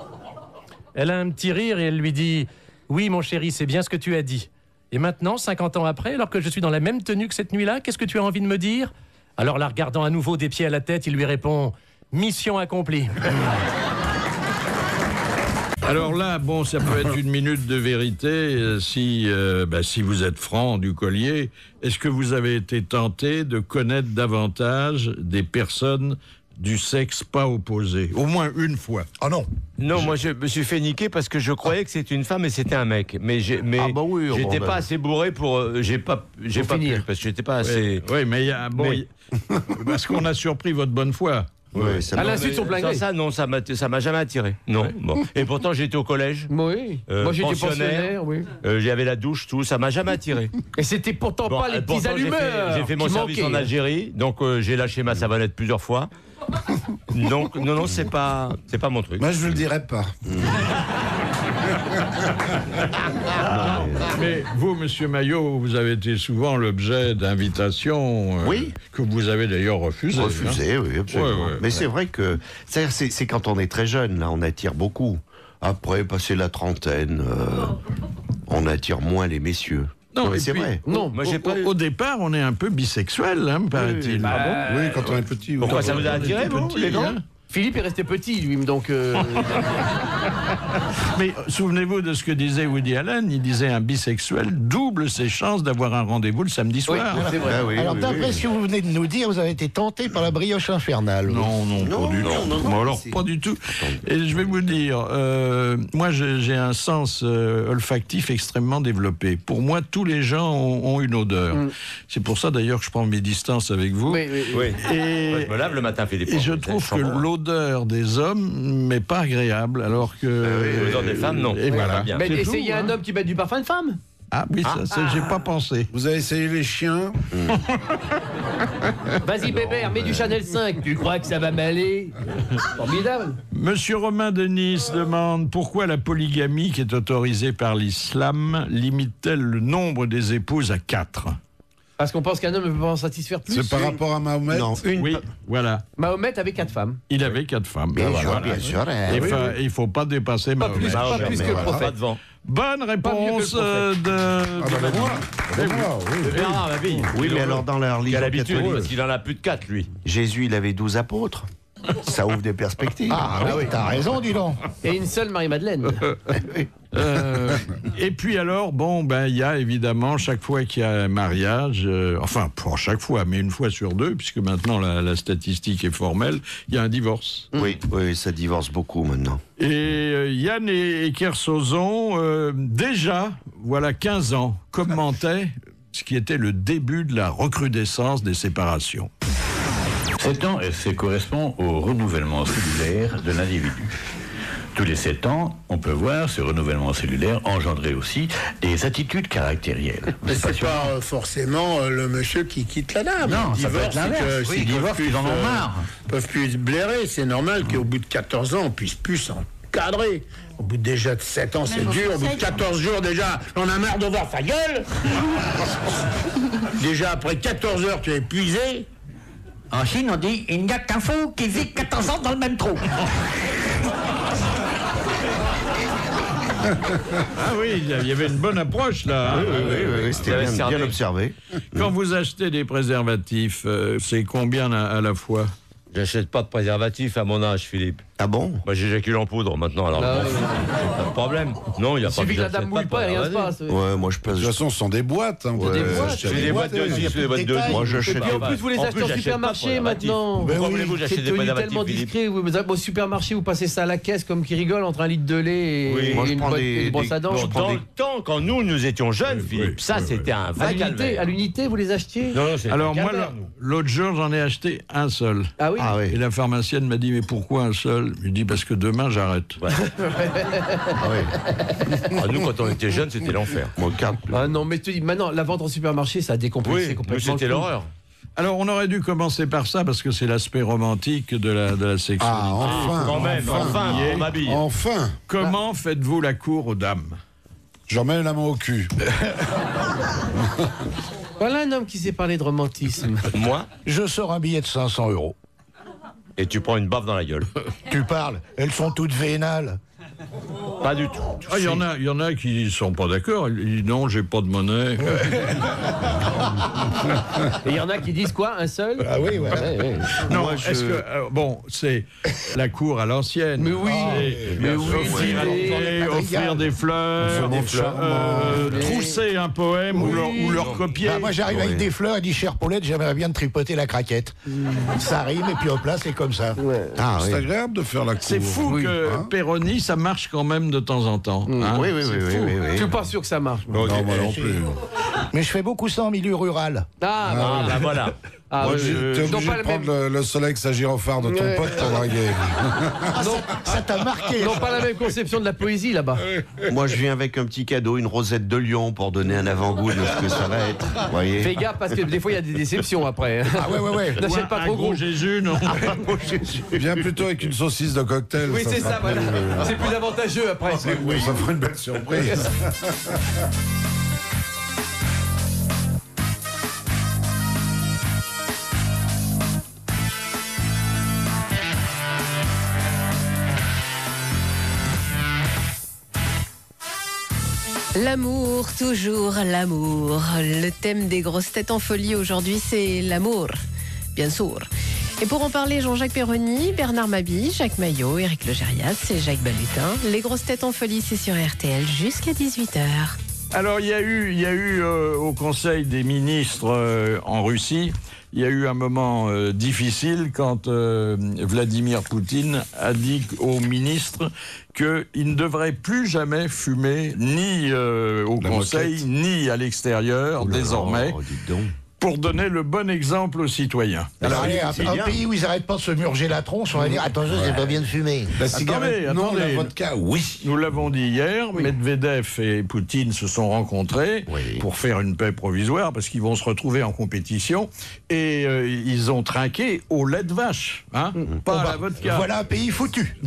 Elle a un petit rire et elle lui dit « Oui, mon chéri, c'est bien ce que tu as dit. Et maintenant, cinquante ans après, alors que je suis dans la même tenue que cette nuit-là, qu'est-ce que tu as envie de me dire ?» Alors, la regardant à nouveau des pieds à la tête, il lui répond « Mission accomplie. » Alors là, bon, ça peut être une minute de vérité euh, si, euh, bah, si vous êtes franc du collier. Est-ce que vous avez été tenté de connaître davantage des personnes du sexe pas opposé? Au moins une fois. Ah non. Non, moi je me suis fait niquer parce que je croyais que c'était une femme et c'était un mec. Mais j'ai, mais Ah bah oui, oh, j'étais bon, pas bah. assez bourré pour. euh, j'ai pas, j'ai Pour pas finir. pu parce que j'étais pas assez. Oui, oui, mais il y a, bon, Mais- il- parce qu'on a surpris votre bonne foi. Ouais, ça À me- l'insu de son plein Ça, gré. ça, non, ça m'a, ça m'a jamais attiré. Non. Bon. Et pourtant, j'étais au collège. Oui. Euh, Moi, j'étais pensionnaire. pensionnaire, oui. Euh, j'avais la douche, tout. Ça m'a jamais attiré. Et c'était pourtant Bon, pas les euh, petits pourtant, j'ai allumeurs. fait, j'ai fait mon qui service manquaient. en Algérie, donc euh, j'ai lâché ma savonnette plusieurs fois. Donc non, non, c'est pas, c'est pas mon truc. Moi, je ne le dirai pas. Mais vous, monsieur Maillot, vous avez été souvent l'objet d'invitations euh, Oui. que vous avez d'ailleurs refusées. Refusé, hein. oui, absolument. Ouais, ouais, Mais ouais. c'est vrai que c'est-à-dire, c'est c'est quand on est très jeune, là, on attire beaucoup. Après, passer la trentaine, euh, on attire moins les messieurs. Non, mais et c'est puis- vrai. Non, Moi, au, j'ai pas eu- au départ, on est un peu bisexuel, hein, me paraît-il. Ah bon Oui, quand on est petit. oui. Pourquoi Quand ça on- vous a attiré, vous, Petit, les grands hein. Philippe est resté petit, lui, donc. euh, Mais euh, souvenez-vous de ce que disait Woody Allen. Il disait un bisexuel double ses chances d'avoir un rendez-vous le samedi oui, soir. c'est vrai. Ah oui, Alors, oui, d'après oui. ce que vous venez de nous dire, vous avez été tenté par la brioche infernale. Non, non, Non, pas du non, tout. non, non, Bon, alors, c'est- pas du tout. Et je vais vous dire, euh, moi, j'ai j'ai un sens euh, olfactif extrêmement développé. Pour moi, tous les gens ont, ont une odeur. Mm. C'est pour ça, d'ailleurs, que je prends mes distances avec vous. Oui, oui, oui. Oui. Et, Moi, je me lave le matin, Philippe. et je C'est trouve que chambon. l'odeur des hommes m'est pas agréable, alors que... oui, l'odeur des femmes, non. Et Oui, voilà. bien. Mais C'est essayez tout, un hein. homme qui met du parfum de femme. Ah oui, ça, ça, j'ai pas pensé. Vous avez essayé les chiens? Vas-y, Bébert, mets du Chanel cinq. Tu crois que ça va m'aller? Formidable. Monsieur Romain de Nice demande pourquoi la polygamie, qui est autorisée par l'islam, limite-t-elle le nombre des épouses à quatre? Parce qu'on pense qu'un homme ne peut pas en satisfaire plus. C'est par rapport à Mahomet? Non, une. Oui, voilà. Mahomet avait quatre femmes. Il avait quatre femmes. Bien Ben sûr, voilà. bien sûr. Il oui, faut, oui. il faut pas dépasser Pas Mahomet. plus, pas plus que le Voilà, pas prophète. devant. Bonne Pas mieux que réponse le euh, de... Ah bah, moi, Eh oui. moi, oui. Bernard Mabille. Oui, mais alors dans la religion Quelle habitude, catholique, parce qu'il en a plus de quatre, lui. Jésus, il avait douze apôtres. Ça ouvre des perspectives. Ah, oui, t'as raison, dis donc. Et une seule Marie-Madeleine. Euh, et puis alors, bon, ben il y a évidemment chaque fois qu'il y a un mariage, euh, enfin pas chaque fois, mais une fois sur deux, puisque maintenant la, la statistique est formelle, il y a un divorce. Oui, oui, ça divorce beaucoup maintenant. Et euh, Yann et, et Kersozon, euh, déjà, voilà quinze ans, commentaient ce qui était le début de la recrudescence des séparations. sept ans, c'est correspond au renouvellement cellulaire de l'individu. Tous les sept ans, on peut voir ce renouvellement cellulaire engendrer aussi des attitudes caractérielles. Mais c'est pas euh, forcément euh, le monsieur qui quitte la dame. Non, Le ça peut divorce, être l'inverse. c'est que Oui, s'ils divorce, peuvent plus, ils en ont euh, marre. peuvent plus se blairer. C'est normal qu'au bout de quatorze ans, on puisse plus s'encadrer. Au bout de déjà de sept ans, c'est Même dur. en Au bout de Français, quatorze jours, déjà, on a marre de voir sa gueule. Déjà, après quatorze heures, tu es épuisé. En Chine, on dit il n'y a qu'un fou qui vit quatorze ans dans le même trou. Ah oui, il y avait une bonne approche là. hein. Oui, oui, oui, oui, c'était bien, bien observé. Quand vous achetez des préservatifs, euh, c'est combien à, à la fois? J'achète pas de préservatif à mon âge, Philippe. Ah bon? Moi, j'éjacule en poudre maintenant, alors Ah, bon, oui. pas de problème. Non, il n'y a Il pas suffit que la j'achète dame mouille de pas et rien se préservatif. passe. Ouais, moi je De passe. toute façon, ce sont des boîtes. Hein, vous Ouais, devez des boîtes, acheter C'est des des boîtes. boîtes de il y a c'est plus des de boîtes de détails. Moi Et j'achète puis en plus, vous les En achetez plus, en j'achète supermarché pas de préservatif. maintenant. Pourquoi oui, voulez-vous C'est j'achète des devenu préservatifs, tellement Philippe? discret. Vous vous allez au supermarché, vous passez ça à la caisse comme qui rigole entre un litre de lait et, Oui. et Moi, je une, prends boîte- des- une brosse à des- dents. bon, Dans prends le temps, quand nous, nous étions jeunes, Oui, Philippe, oui, ça, oui, c'était un À vrai l'unité, calvaire. à l'unité, vous les achetiez? Non, non, c'était Alors un moi, calvaire, le- nous. l'autre jour, j'en ai acheté un seul. Ah oui. Ah Et oui. la pharmacienne m'a dit, mais pourquoi un seul? Je lui dis, parce que demain, j'arrête. Ouais. Ah, nous, quand on était jeunes, c'était l'enfer. Moi, carte. Ah non, mais je te dis, maintenant, la vente en supermarché, ça a décomplexé Oui, nous, complètement. c'était le truc. l'horreur. Alors, on aurait dû commencer par ça, parce que c'est l'aspect romantique de la, de la sexualité. Ah, enfin. Quand même, enfin, Yeah. on m'habille. Enfin. Comment faites-vous la cour aux dames? J'en mets la main au cul. Voilà un homme qui sait parler de romantisme. Moi, Je sors un billet de cinq cents euros. et tu prends une baffe dans la gueule. Tu parles, elles sont toutes vénales. Pas du tout. Ah, il y en a, il y en a qui sont pas d'accord. Ils disent non, j'ai pas de monnaie. Et il y en a qui disent quoi? Un seul? Ah oui, ouais. Ouais, ouais. Non, Moi, je- est-ce que euh, bon, c'est la cour à l'ancienne. Mais oui, C'est mais oui, offrir, c'est- offrir, offrir des fleurs, Offrir des euh, fleurs. trousser un poème ou, leur, ou leur copier. Ah, moi j'arrive avec des fleurs et dis chère Paulette, j'aimerais bien te tripoter la craquette. Ça rime et puis hop là c'est comme ça. Ah C'est oui. agréable de faire la cour. C'est fou que Hein Péroni, ça marche quand même de temps en temps. hein. Oui, oui, oui, oui, oui, oui. Je suis pas sûr que ça marche. moi. Non, moi non plus. Mais je fais beaucoup ça en milieu rural. Ah, Ah, bah, bah voilà. ah, Moi, oui, j'ai- oui. t'es Ils ont obligé pas de le prendre même- le, le soleil avec sa gyrophare de ton Ouais. pote pour draguer. Ça t'a marqué. Ils n'ont pas la même conception de la poésie là-bas. Moi, je viens avec un petit cadeau, une rosette de lion pour donner un avant-goût de ce que ça va être. Vous voyez? Fais gaffe parce que des fois il y a des déceptions après. Ah ouais, ouais, ouais. Ou N'achète un- pas un trop gros gros. Jésus, non. Viens plutôt avec une saucisse de cocktail. Oui, c'est sera ça, voilà. plus, euh, C'est plus avantageux après. Oui, ça fera une belle surprise. L'amour, toujours l'amour. Le thème des grosses têtes en folie aujourd'hui, c'est l'amour, bien sûr. Et pour en parler, Jean-Jacques Perroni, Bernard Mabille, Jacques Maillot, Éric Legérias et Jacques Balutin. Les grosses têtes en folie, c'est sur R T L jusqu'à dix-huit heures. Alors, il y a eu, il y a eu euh, au Conseil des ministres euh, en Russie, il y a eu un moment euh, difficile quand euh, Vladimir Poutine a dit aux ministres qu'il ne devrait plus jamais fumer ni euh, au La Conseil, moquette. ni à l'extérieur, Oh là là, désormais. dites donc. pour donner le bon exemple aux citoyens. Alors, allez, un, un pays où ils n'arrêtent pas de se murger la tronche, on va dire attention, c'est pas bien de fumer. La cigarette, attendez, non, attendez. la vodka, oui. Nous l'avons dit hier, Medvedev et Poutine se sont rencontrés Oui. pour faire une paix provisoire parce qu'ils vont se retrouver en compétition et euh, ils ont trinqué au lait de vache, hein, pas à la vodka. Voilà un pays foutu.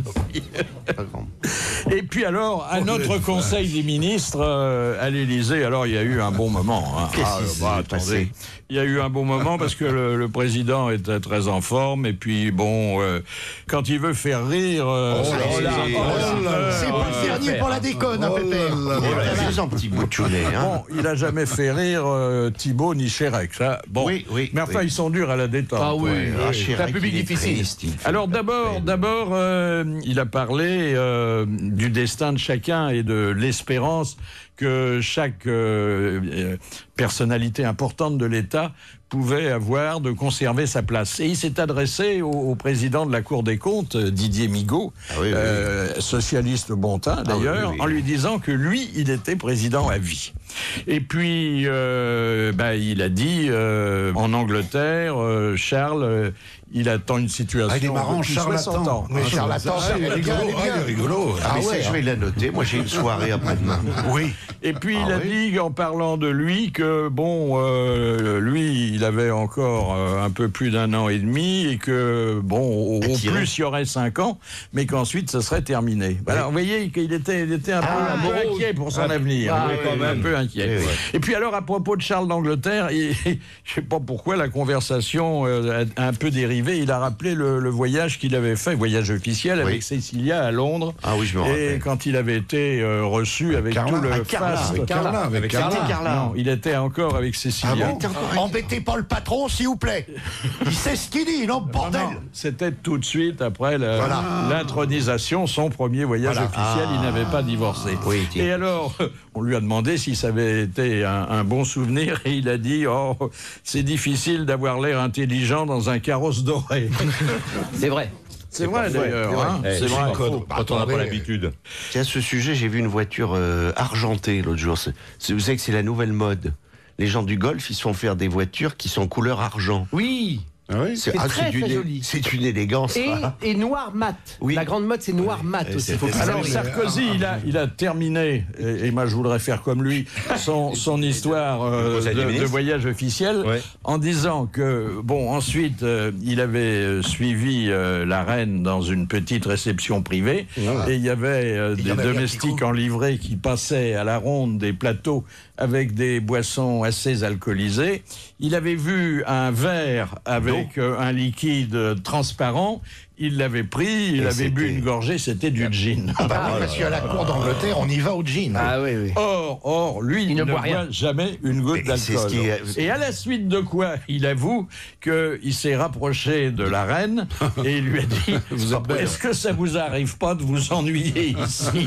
Et puis alors, à notre Conseil des ministres euh, à l'Élysée, alors il y a eu un bon moment. Hein. Qu'est-ce Ah, qui s'est bah, passé attendez. Il y a eu un bon moment parce que le, le président était très en forme et puis bon, euh, quand il veut faire rire, euh, Oh ça- là ça- là, ça- oh là là. C'est pas le dernier pour la déconne, hein, Pépère. Fais-en petit bout de chounet, hein. Bon, il a jamais fait rire euh, Thibault ni Chérec, ça. Bon, Oui, oui, mais enfin oui. ils sont durs à la détente. Ah oui, Ouais, ah, oui. Chirac, c'est un public il est difficile. triste, il fait Alors d'abord, peine. d'abord, euh, il a parlé euh, du destin de chacun et de l'espérance que chaque euh, euh, personnalité importante de l'État pouvait avoir de conserver sa place. Et il s'est adressé au, au président de la Cour des comptes, Didier Migaud, Ah oui, oui. euh, socialiste bon teint d'ailleurs, oui, oui. en lui disant que lui, il était président à vie. Et puis, euh, bah, il a dit, euh, en Angleterre, euh, Charles, euh, il attend une situation Ah, il est marrant, depuis soixante charlatan. ans. Mais charlatan, Ah, il est rigolo, ah, il est rigolo. Ah, mais ça, je vais la noter. Moi, j'ai une soirée après-demain. Oui. Et puis Ah il a oui. dit, en parlant de lui, que bon, euh, lui, il avait encore euh, un peu plus d'un an et demi et que bon, au, au Attiré. plus, il y aurait cinq ans, mais qu'ensuite, ça serait terminé. Alors, vous voyez qu'il était, il était un, peu, Ah, un peu morose. inquiet pour son Ah, avenir. ah, Oui, oui, quand oui, même, oui. un peu inquiet. Oui, oui. Et puis alors, à propos de Charles d'Angleterre, il- je sais pas pourquoi la conversation euh, a un peu dérivé. Il a rappelé le, le voyage qu'il avait fait, voyage officiel, avec Cécilia à Londres. Ah oui, je me Et rappelle. quand il avait été euh, reçu avec Carla. tout le Ah, Carla, faste. avec Carla, avec Avec Carla. Carla. Carla. Non, il était encore avec Cécilia. Ah bon Embêtez pas le patron, s'il vous plaît. Il sait ce qu'il dit, non, bordel. Non, c'était tout de suite après la- Voilà. l'intronisation, son premier voyage Voilà. officiel. Il Ah. n'avait pas divorcé. Oui, tiens. Et alors, on lui a demandé si ça avait été un, un bon souvenir et il a dit oh, c'est difficile d'avoir l'air intelligent dans un carrosse doré. C'est vrai. C'est vrai d'ailleurs. hein. Eh, C'est vrai. Quand, quand on n'a pas l'habitude. Tiens, à ce sujet, j'ai vu une voiture euh, argentée l'autre jour. C'est- c'est- vous savez que c'est la nouvelle mode. Les gens du Golf, ils se font faire des voitures qui sont couleur argent. Oui. Ah oui. C'est très, une, très joli. C'est une élégance. Et, ça. et noir mat. Oui. La grande mode, c'est noir mat Et aussi. c'était Faut que très ça- Alors Sarkozy, il a, il a terminé, et, et moi je voudrais faire comme lui, son, son histoire euh, Conseil des de, de ministres. voyage officiel, Ouais. en disant que, bon, ensuite, euh, il avait euh, suivi euh, la reine dans une petite réception privée, et il y avait euh, Il y des en avait un petit domestiques en livrée qui passaient à la ronde des plateaux avec des boissons assez alcoolisées. Il avait vu un verre avec euh, un liquide euh, transparent. Il l'avait pris, il Et avait bu c'était- une gorgée, c'était du gin. Ah bah oui, parce qu'à la cour d'Angleterre, on y va au gin. Ah oui, oui. Or, or, lui, il, ne ne boit boit rien. jamais une goutte Mais c'est ce d'alcool. qui est- Et à la suite de quoi, il avoue qu'il s'est rapproché de la reine et il lui a dit est-ce que ça vous arrive pas de vous ennuyer ici?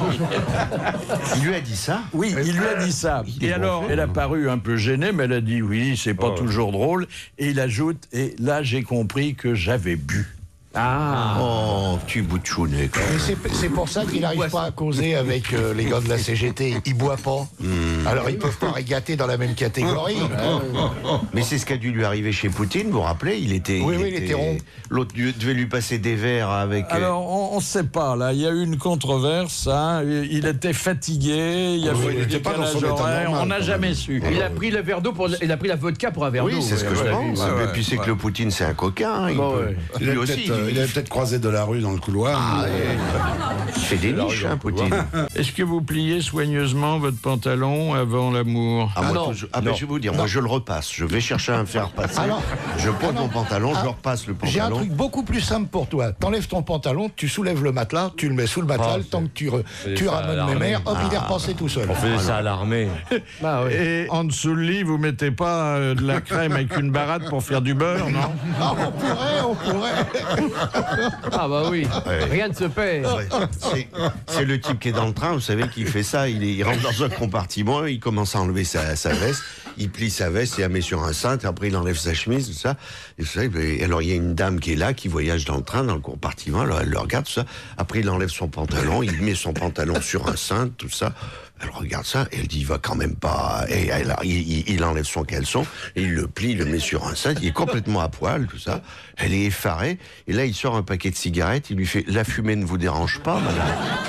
Il lui a dit ça. Oui, il lui a dit ça. est Et bon alors, fait, elle a hein. paru un peu gênée, mais elle a dit oui, c'est pas Oh. toujours drôle. Et il ajoute et là, j'ai compris que j'avais bu. Ah. Oh, petit bout de chounet. quoi. Mais c'est c'est pour ça qu'il n'arrive pas à causer avec euh, les gars de la C G T. Ils boivent pas. Alors ils peuvent pas régater dans la même catégorie. Mais c'est ce qui a dû lui arriver chez Poutine, vous vous rappelez? Il était. Oui, oui, il était rond. L'autre du- devait lui passer des verres avec. euh, Alors, on ne sait pas, là. Il y a eu une controverse. Hein. Il était fatigué, il y avait Oui, il des était pas dans son décalages état horaires, normal, on n'a quand jamais même. su. Il a pris le verre d'eau pour, il a pris la vodka pour un verre d'eau. Oui, c'est ce que ouais, je ouais, pense. ouais, Et puis c'est ouais. que le Poutine, c'est un coquin. hein, il, Bon, peut- ouais. Il lui avait aussi, peut-être euh, il, il avait peut-être croisé de la rue dans le couloir. Ah, il fait des niches, hein, Poutine. Est-ce que vous pliez soigneusement votre pantalon avant l'amour? Ah, moi, non. toujours- ah, ben, je vais vous dire, moi je le repasse. Je vais chercher à me faire passer. Ah, non. je pose Ah, non. mon pantalon, je Ah, le repasse le J'ai un pantalon. truc beaucoup plus simple pour toi. T'enlèves ton pantalon, tu soulèves le matelas, tu le mets sous le matelas, Oh, le temps que tu, re- c'est tu ça, ramènes l'armée. mes mères, hop, il est repassé tout seul. On faisait ça à l'armée. Bah, oui. Et en dessous le lit, vous mettez pas euh, de la crème avec une baratte pour faire du beurre, non? Ah, on pourrait, on pourrait. Ah bah oui. Ouais. Rien ne se paie. Ouais, c'est- C'est le type qui est dans le train, vous savez, qui fait ça. Il, est- il rentre dans un compartiment, il commence à enlever sa, sa veste, il plie sa veste, il la met sur un cintre, après il enlève sa chemise, tout ça. Et tout ça, et alors il y a une dame qui est là, qui voyage dans le train, dans le compartiment, alors elle le regarde, tout ça. Après il enlève son pantalon, il met son pantalon sur un cintre, tout ça. Elle regarde ça et elle dit, il va quand même pas... Et elle, il, il, il enlève son caleçon, et il le plie, il le met sur un sein, il est complètement à poil, tout ça. Elle est effarée, et là il sort un paquet de cigarettes, il lui fait, la fumée ne vous dérange pas, madame?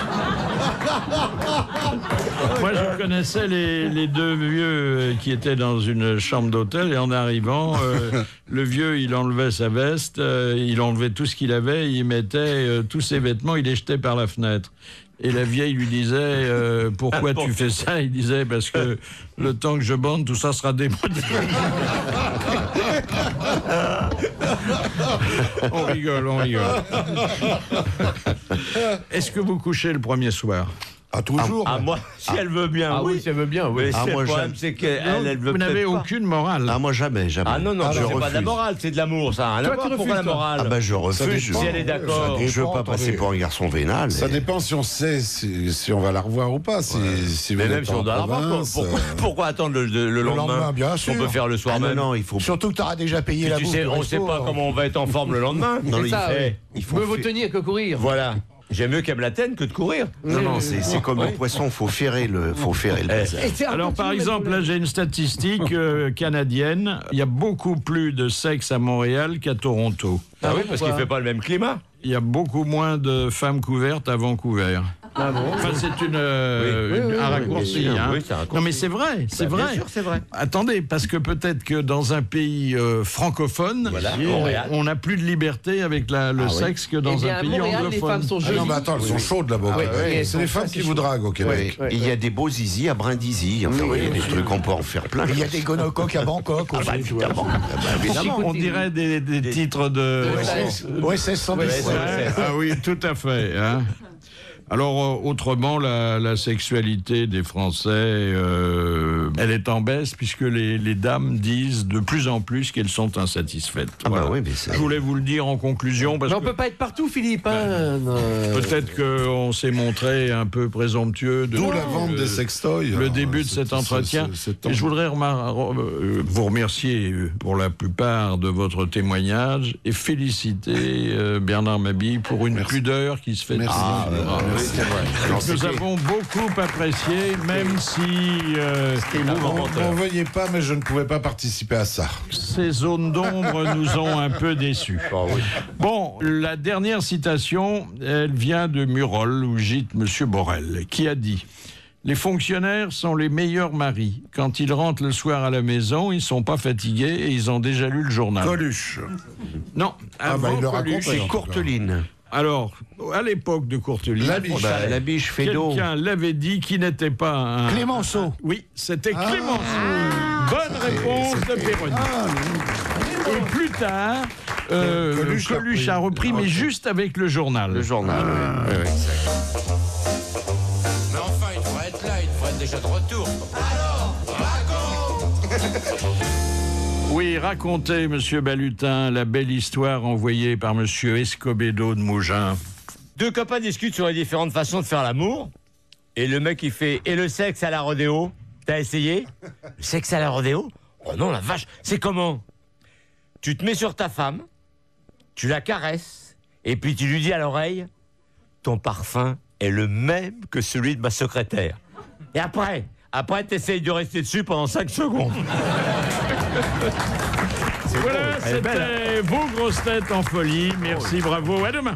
Moi, je connaissais les, les deux vieux qui étaient dans une chambre d'hôtel, et en arrivant, euh, le vieux, il enlevait sa veste, euh, il enlevait tout ce qu'il avait, il mettait euh, tous ses vêtements, il les jetait par la fenêtre. Et la vieille lui disait, euh, pourquoi tu fais ça? Il disait, parce que le temps que je bande, tout ça sera démodé. On rigole, on rigole. Est-ce que vous couchez le premier soir? Ah, toujours. Ah, moi, si elle veut bien, Ah oui, oui. si elle veut bien, oui. Mais Ah, c'est moi, le problème, j'aime. c'est qu'elle, elle, elle veut Vous n'avez peut-être pas. aucune morale. Ah, moi, jamais, jamais. Ah non, non, Ah, c'est je pas de la refuse. morale, c'est de l'amour, ça. Rien à Toi, voir. tu Pourquoi la refuses, toi morale? Ah bah je refuse. dépend. Si elle est d'accord. Je veux pas dépend, passer attendez. pour un garçon vénal. Ça et- dépend si on sait si, si on va la revoir ou pas. Si, si Mais vous même êtes si on en doit la revoir, province, pourquoi, euh, pourquoi attendre le, le- le lendemain, lendemain, bien On sûr. peut faire le soir Ah non, même. non, il faut... Surtout que tu auras déjà payé Puis la tu bouffe sais, du on sait resto, pas hein. comment on va être en forme le lendemain. Non, C'est il ça, faut- oui. il faut Mieux vaut fa- tenir que courir. Voilà. J'aime mieux qu'elle me la tienne que de courir. Non, non, c'est c'est comme le poisson, faut ferrer le, faut ferrer le bazar. Et c'est- Alors, par continue, exemple, le- là, j'ai une statistique euh, canadienne. Il y a beaucoup plus de sexe à Montréal qu'à Toronto. Ah oui, parce qu'il pourquoi fait pas le même climat. Il y a beaucoup moins de femmes couvertes à Vancouver. Ah bon? Enfin, c'est une, euh, Oui. une- Oui, oui, un oui, raccourci. oui, hein. oui, c'est un raccourci. Non, mais c'est vrai, c'est Bah, bien vrai. sûr, c'est vrai. Attendez, parce que peut-être que dans un pays euh, francophone, Voilà, on- Montréal. on n'a plus de liberté avec la- le Ah oui. sexe que dans Eh bien, un à pays Montréal, les anglophone. femmes sont Ah jolies. non, mais attends, elles sont chaudes là-bas. Ah ouais, Ouais, ouais, c'est les elles sont femmes qui faciles. vous draguent au Québec. Ouais. Il y a des beaux zizi à Brindisi. Enfin, oui, il y a des trucs, on peut en faire plein. Il y a des gonocoques à Bangkok aussi, bah, tu vois. évidemment. Ah bah, évidemment. On dirait des, des titres de... O S S cent dix. Ouais, ah oui, tout à fait. Hein. Alors, euh, autrement, la, la sexualité des Français, euh, elle est en baisse puisque les, les dames disent de plus en plus qu'elles sont insatisfaites. Ah bah Voilà. oui, mais c'est- Je voulais vous le dire en conclusion parce Mais on que peut pas être partout, Philippe. hein, non. peut-être qu'on s'est montré un peu présomptueux. de- D'où la vente le- des sextoys. Le Alors, début de c'est- cet c'est- entretien. c'est- c'est Et je tant- voudrais remar- euh, vous remercier euh, pour la plupart de votre témoignage et féliciter euh, Bernard Mabille pour une pudeur qui se fait. Merci. Ah, Ah, ah, merci. oui, c'est vrai. Non, Nous c'était- avons beaucoup apprécié, même si euh, N'en n'en veuillez pas, mais je ne pouvais pas participer à ça. ces zones d'ombre nous ont un peu déçus. Bon, la dernière citation, elle vient de Murol, où gîte M. Borel, qui a dit « Les fonctionnaires sont les meilleurs maris. Quand ils rentrent le soir à la maison, ils ne sont pas fatigués et ils ont déjà lu le journal. » Coluche. Non, Ah, bah, avant il le Coluche. raconte, C'est en tout cas. Courteline. Alors, à l'époque de Courteline, La biche. Bah, la biche fait d'eau. quelqu'un l'avait dit qui n'était pas un... Clémenceau. Oui, c'était Ah. Clémenceau. Bonne réponse de Péroni. Et plus tard, euh, Coluche Coluche, a a repris. repris, mais Ok. juste avec le journal. Le journal, oui. Oui, oui. Mais enfin, il devrait être là, il devrait être déjà de retour. Oui, racontez, Monsieur Balutin, la belle histoire envoyée par Monsieur Escobedo de Mougins. Deux copains discutent sur les différentes façons de faire l'amour. Et le mec, il fait « Et le sexe à la rodéo? T'as essayé ?»« Le sexe à la rodéo? Oh non, la vache, c'est comment? Tu te mets sur ta femme, tu la caresses, et puis tu lui dis à l'oreille « Ton parfum est le même que celui de ma secrétaire. » Et après, après t'essayes de rester dessus pendant cinq secondes. Voilà, Elle est belle, c'était vos grosses têtes en folie. Merci, bravo, à demain.